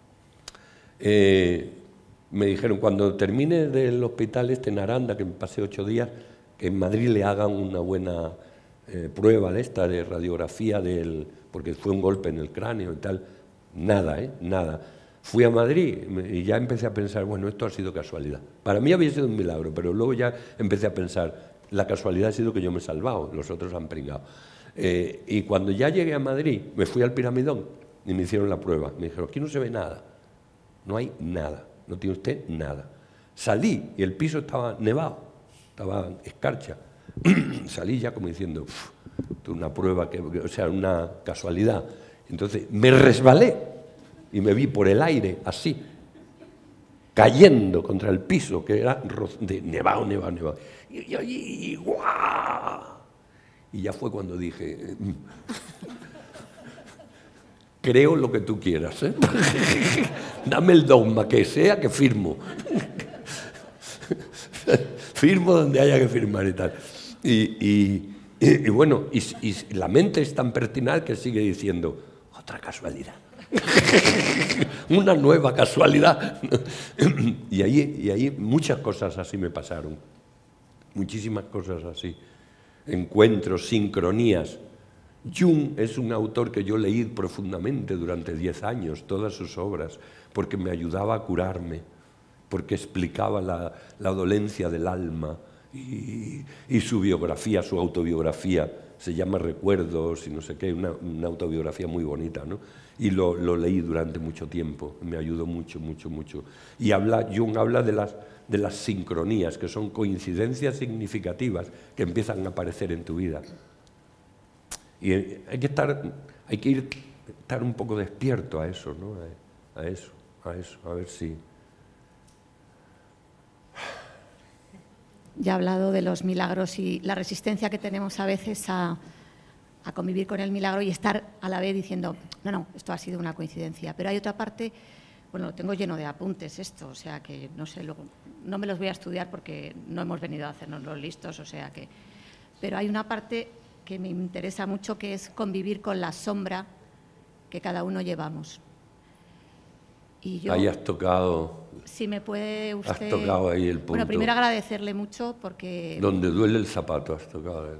B: Me dijeron, cuando termine del hospital en Aranda, que me pasé 8 días, que en Madrid le hagan una buena prueba de esta, de radiografía, porque fue un golpe en el cráneo y tal. Nada, nada. Fui a Madrid y ya empecé a pensar, bueno, esto ha sido casualidad. Para mí había sido un milagro, pero luego ya empecé a pensar, la casualidad ha sido que yo me he salvado, los otros han pringado. Y cuando ya llegué a Madrid, me fui al Piramidón y me hicieron la prueba. Me dijeron, aquí no se ve nada, no hay nada, no tiene usted nada. Salí y el piso estaba nevado, estaba escarcha. Salí ya como diciendo, una prueba, o sea, una casualidad. Entonces me resbalé y me vi por el aire, así, cayendo contra el piso, que era de nevado. Y ¡guau! Y ya fue cuando dije, creo lo que tú quieras, ¿eh? Dame el dogma, que sea, que firmo. Firmo donde haya que firmar y tal. Y bueno, y la mente es tan pertinaz que sigue diciendo, otra casualidad. Una nueva casualidad. Y ahí muchas cosas así me pasaron. Muchísimas cosas así. Encuentros, sincronías. Jung es un autor que yo leí profundamente durante 10 años, todas sus obras, porque me ayudaba a curarme, porque explicaba la dolencia del alma, y su biografía, su autobiografía, se llama Recuerdos y no sé qué, una autobiografía muy bonita, ¿no? Y lo leí durante mucho tiempo, me ayudó mucho. Y Jung habla de las sincronías, que son coincidencias significativas que empiezan a aparecer en tu vida. Y hay que estar un poco despierto a eso, ¿no? A eso, a ver si...
G: Ya he hablado de los milagros y la resistencia que tenemos a veces a convivir con el milagro y estar a la vez diciendo, no, esto ha sido una coincidencia. Pero hay otra parte, bueno, lo tengo lleno de apuntes esto, o sea que no sé, luego no me los voy a estudiar porque no hemos venido a hacernos los listos, o sea que... Pero hay una parte que me interesa mucho, que es convivir con la sombra que cada uno llevamos. Y yo,
B: ahí has tocado...
G: Si me puede usted...
B: Has tocado ahí el punto.
G: Bueno, primero agradecerle mucho porque...
B: Donde duele el zapato has tocado.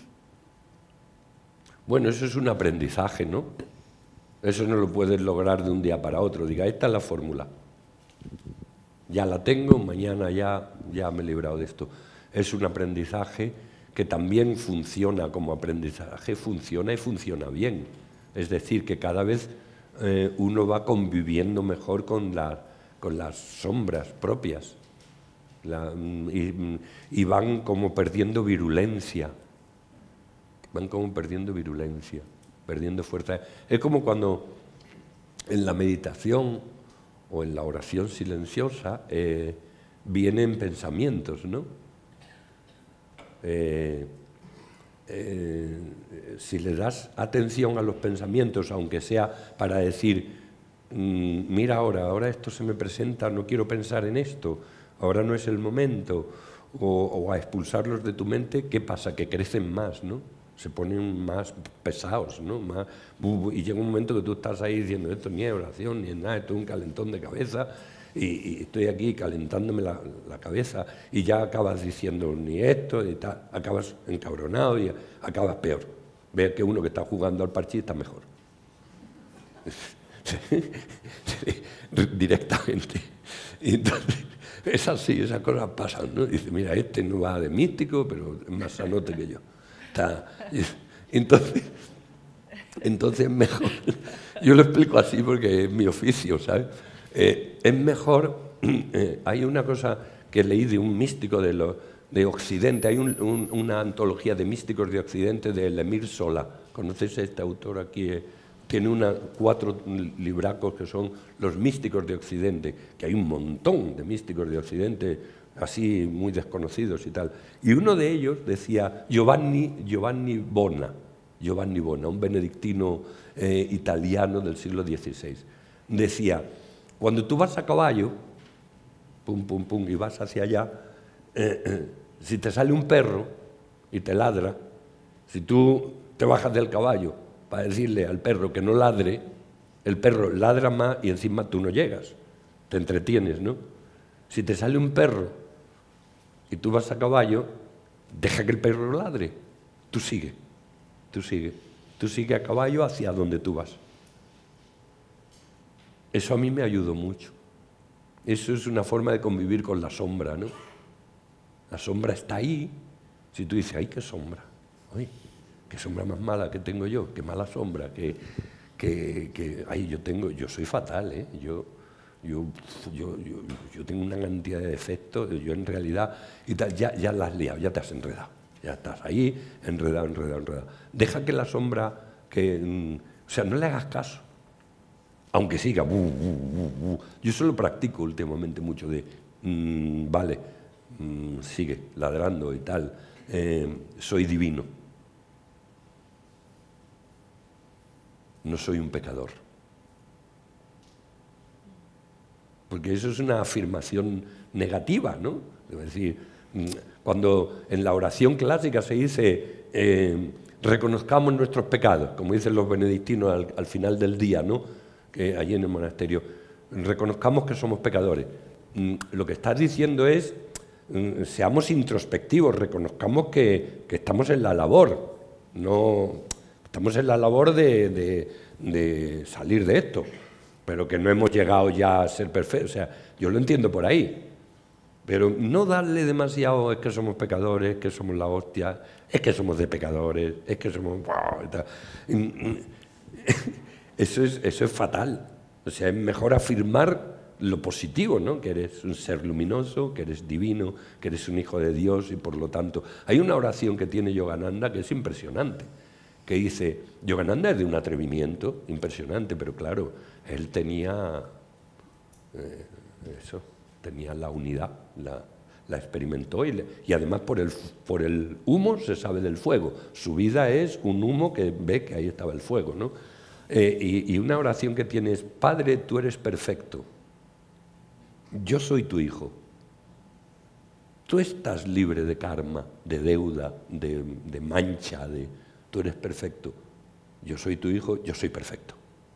B: Bueno, eso es un aprendizaje, ¿no? Eso no lo puedes lograr de un día para otro. Diga, esta es la fórmula. Ya la tengo, mañana ya me he librado de esto. Es un aprendizaje que también funciona como aprendizaje, funciona y funciona bien. Es decir, que cada vez uno va conviviendo mejor con las sombras propias y van como perdiendo virulencia, perdiendo fuerza. Es como cuando en la meditación o en la oración silenciosa vienen pensamientos, ¿no? Si le das atención a los pensamientos, aunque sea para decir, mira ahora esto se me presenta, no quiero pensar en esto, ahora no es el momento, o a expulsarlos de tu mente, ¿qué pasa? Que crecen más, ¿no? Se ponen más pesados, ¿no? Y llega un momento que tú estás ahí diciendo, esto ni es oración, ni es nada, esto es un calentón de cabeza, y estoy aquí calentándome la cabeza, y ya acabas diciendo ni esto, y tal, acabas encabronado y acabas peor. Ves que uno que está jugando al parchís está mejor. Directamente. Y entonces, es así, esas cosas pasan, ¿no? Dice, mira, este no va de místico, pero es más sanote que yo. Entonces mejor, yo lo explico así porque es mi oficio, ¿sabes? Es mejor, hay una cosa que leí de un místico de Occidente, hay una antología de místicos de Occidente de Emir Solá. ¿Conoces a este autor aquí? Tiene 4 libracos que son los místicos de Occidente, que hay un montón de místicos de Occidente, así muy desconocidos y tal. Y uno de ellos decía Giovanni Bona, un benedictino italiano del siglo XVI. Decía, cuando tú vas a caballo, pum, pum, pum, y vas hacia allá, si te sale un perro y te ladra, si tú te bajas del caballo para decirle al perro que no ladre, el perro ladra más y encima tú no llegas, te entretienes, ¿no? Si te sale un perro y tú vas a caballo, deja que el perro ladre, tú sigue a caballo hacia donde tú vas. Eso a mí me ayudó mucho. Eso es una forma de convivir con la sombra, ¿no? La sombra está ahí. Si tú dices, ¡ay, qué sombra! ¡Ay, qué sombra más mala que tengo yo! ¡Qué mala sombra! Ay, yo soy fatal, ¿eh? Yo tengo una cantidad de defectos, yo en realidad, y tal, ya la has liado, ya te has enredado. Ya estás ahí, enredado. Deja que la sombra, o sea, no le hagas caso. Aunque siga, Yo eso lo practico últimamente mucho sigue ladrando y tal. Soy divino. No soy un pecador. Porque eso es una afirmación negativa, ¿no? Es decir, cuando en la oración clásica se dice reconozcamos nuestros pecados, como dicen los benedictinos al final del día, ¿no? Que allí en el monasterio, reconozcamos que somos pecadores. Lo que estás diciendo es seamos introspectivos, reconozcamos que estamos en la labor, estamos en la labor de salir de esto, pero que no hemos llegado ya a ser perfectos. O sea, yo lo entiendo por ahí. Pero no darle demasiado, es que somos pecadores, es que somos la hostia, es que somos de pecadores, es que somos... Eso es fatal. O sea, es mejor afirmar lo positivo, ¿no? Que eres un ser luminoso, que eres divino, que eres un hijo de Dios y por lo tanto... Hay una oración que tiene Yogananda que es impresionante, que dice... Yogananda es de un atrevimiento impresionante, pero claro, él tenía... tenía la unidad, la experimentó y además por el humo se sabe del fuego. Su vida es un humo que ve que ahí estaba el fuego, ¿no? Y una oración que tiene es: Padre, tú eres perfecto, yo soy tu hijo, tú estás libre de karma, de deuda, de mancha, tú eres perfecto, yo soy tu hijo, yo soy perfecto.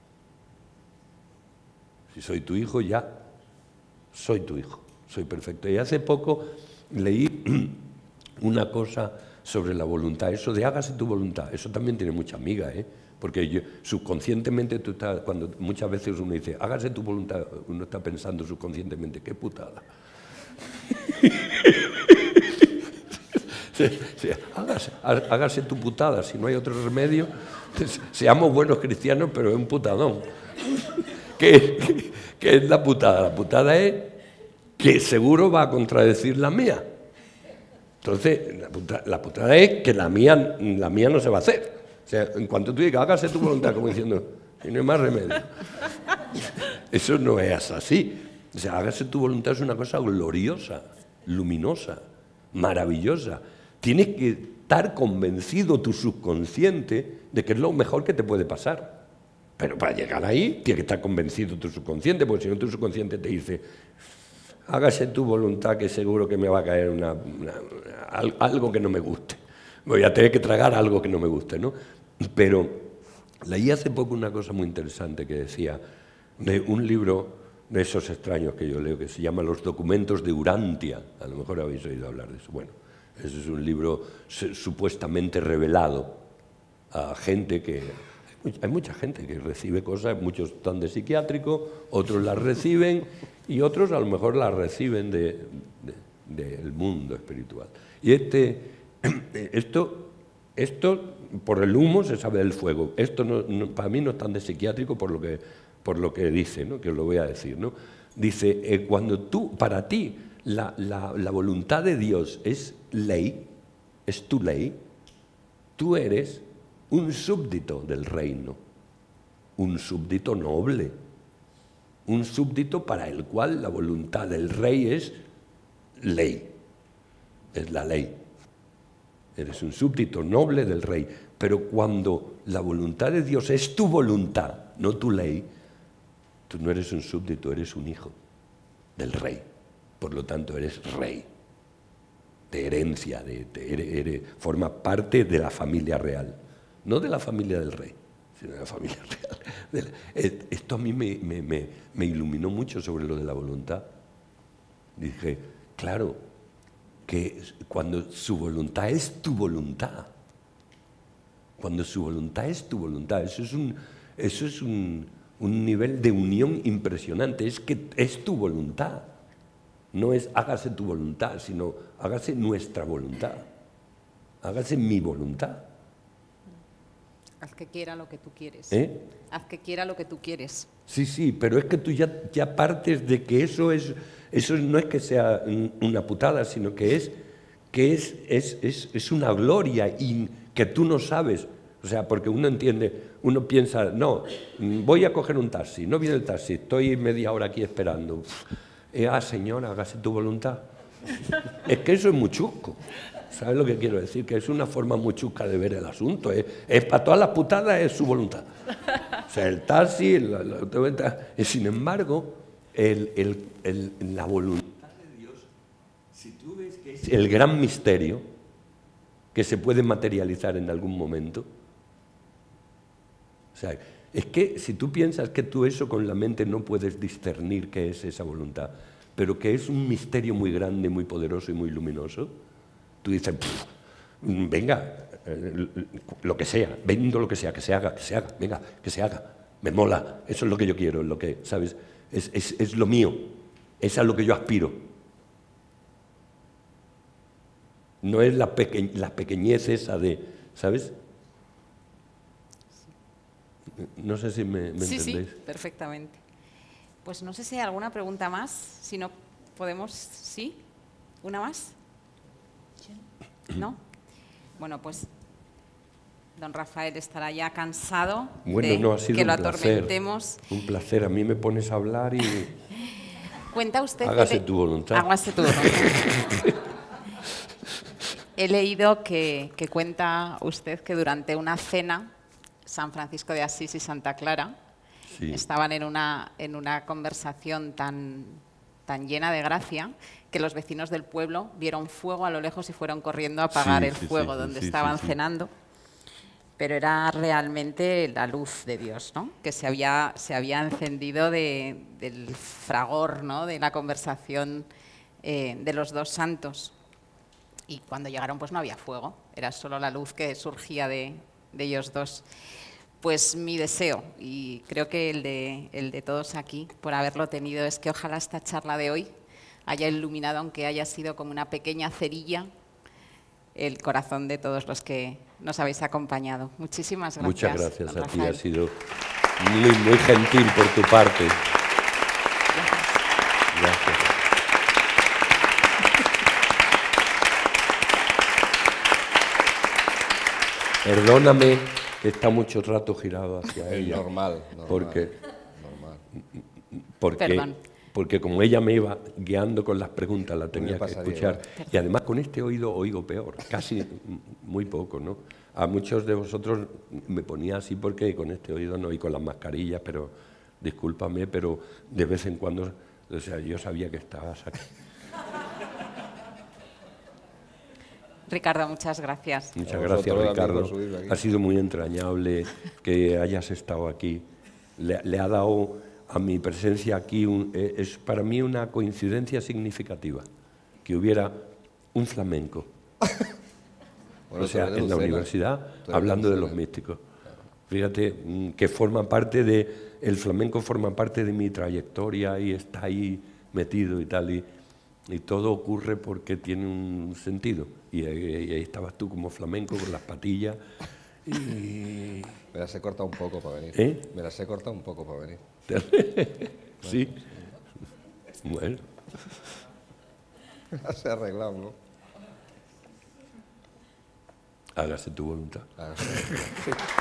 B: Si soy tu hijo, ya soy tu hijo, soy perfecto. Y hace poco leí una cosa sobre la voluntad, eso de hágase tu voluntad, eso también tiene mucha miga, porque subconscientemente cuando muchas veces uno dice hágase tu voluntad, uno está pensando subconscientemente, qué putada. Hágase tu putada, si no hay otro remedio, seamos buenos cristianos, pero es un putadón. ¿Qué es la putada? La putada es que seguro va a contradecir la mía. Entonces, la putada es que la mía no se va a hacer. O sea, en cuanto tú digas, hágase tu voluntad, como diciendo, y no hay más remedio. Eso no es así. O sea, hágase tu voluntad es una cosa gloriosa, luminosa, maravillosa. Tienes que estar convencido tu subconsciente de que es lo mejor que te puede pasar. Pero para llegar ahí, tienes que estar convencido tu subconsciente, porque si no tu subconsciente te dice, hágase tu voluntad que seguro que me va a caer algo que no me guste. Voy a tener que tragar algo que no me guste, ¿no? Pero leí hace poco una cosa muy interesante que decía, de un libro de esos extraños que yo leo, que se llama Los documentos de Urantia. A lo mejor habéis oído hablar de eso. Bueno, ese es un libro supuestamente revelado a gente que... Hay mucha gente que recibe cosas, muchos están de psiquiátrico, otros las reciben y otros a lo mejor la reciben del mundo espiritual. Y esto por el humo se sabe del fuego. Esto para mí no es tan de psiquiátrico por lo que dice, ¿no? Que os lo voy a decir, ¿no? Dice, para ti la voluntad de Dios es ley, es tu ley, tú eres un súbdito del reino, un súbdito noble, un súbdito para el cual la voluntad del rey es ley, es la ley. Eres un súbdito noble del rey, pero cuando la voluntad de Dios es tu voluntad, no tu ley, tú no eres un súbdito, eres un hijo del rey. Por lo tanto, eres rey, de herencia, forma parte de la familia real, no de la familia del rey, sino de la familia real. Esto a mí me iluminó mucho sobre lo de la voluntad. Dije, claro, que cuando su voluntad es tu voluntad, cuando su voluntad es tu voluntad, eso es un nivel de unión impresionante, es que es tu voluntad, no es hágase tu voluntad, sino hágase nuestra voluntad, hágase mi voluntad.
A: Haz que quiera lo que tú quieres.
B: Haz
A: que quiera lo que tú quieres.
B: Sí, pero es que tú ya partes de que eso no es que sea una putada, sino que es una gloria y que tú no sabes. O sea, porque uno piensa, no, voy a coger un taxi, no viene el taxi, estoy media hora aquí esperando. Señora, hágase tu voluntad. Es que eso es muy chusco. ¿Sabes lo que quiero decir? Que es una forma muy chusca de ver el asunto. Es para todas las putadas, es su voluntad. O sea, el taxi, sin embargo, la voluntad de Dios, si tú ves que es el gran misterio que se puede materializar en algún momento, o sea, es que si tú piensas que tú eso con la mente no puedes discernir qué es esa voluntad, pero que es un misterio muy grande, muy poderoso y muy luminoso, tú dices, venga, lo que sea, vendo lo que sea, que se haga, venga, que se haga, me mola, eso es lo que yo quiero, lo que, ¿sabes? Es lo mío, es a lo que yo aspiro. No es la pequeñez esa de, ¿sabes? No sé si me entendéis.
A: Sí, perfectamente. Pues no sé si hay alguna pregunta más, si no podemos, ¿sí? ¿Una más? ¿No? Bueno, pues don Rafael estará ya cansado
B: no, ha sido
A: que lo
B: un placer,
A: atormentemos.
B: Un placer, a mí me pones a hablar y...
A: Cuenta usted...
B: Hágase tu voluntad.
A: Hágase tu voluntad. He leído que cuenta usted que durante una cena, San Francisco de Asís y Santa Clara estaban en una conversación tan llena de gracia que los vecinos del pueblo vieron fuego a lo lejos y fueron corriendo a apagar el fuego donde estaban cenando. Pero era realmente la luz de Dios, ¿no? Que se había encendido del fragor, ¿no? De la conversación de los dos santos. Y cuando llegaron pues no había fuego, era solo la luz que surgía de ellos dos. Pues mi deseo, y creo que el de todos aquí, por haberlo tenido, es que ojalá esta charla de hoy haya iluminado, aunque haya sido como una pequeña cerilla, el corazón de todos los que nos habéis acompañado. Muchísimas gracias.
B: Muchas gracias a ti,
A: Rafael.
B: ha sido muy gentil por tu parte. Gracias. Perdóname que está mucho rato girado hacia ella.
C: Normal.
B: Porque como ella me iba guiando con las preguntas, la tenía que escuchar.
C: Igual.
B: Y además con este oído oigo peor, casi muy poco, ¿no? A muchos de vosotros me ponía así porque con este oído no, y con las mascarillas, pero discúlpame, pero de vez en cuando, o sea, yo sabía que estabas aquí.
A: Ricardo, muchas gracias.
B: Muchas gracias, Ricardo. Ha sido muy entrañable que hayas estado aquí. Le ha dado a mi presencia aquí, es para mí una coincidencia significativa, que hubiera un flamenco.
C: Bueno,
B: o sea, en la universidad, hablando de los místicos. Fíjate que forma parte el flamenco forma parte de mi trayectoria y está ahí metido y tal, y todo ocurre porque tiene un sentido. Y ahí estabas tú como flamenco con las patillas y...
C: Me las he cortado un poco para venir.
B: ¿Eh?
C: Me las he cortado un poco para venir.
B: Sí. Bueno.
C: Se ha arreglado, ¿no?
B: Hágase tu voluntad.
C: Hágase.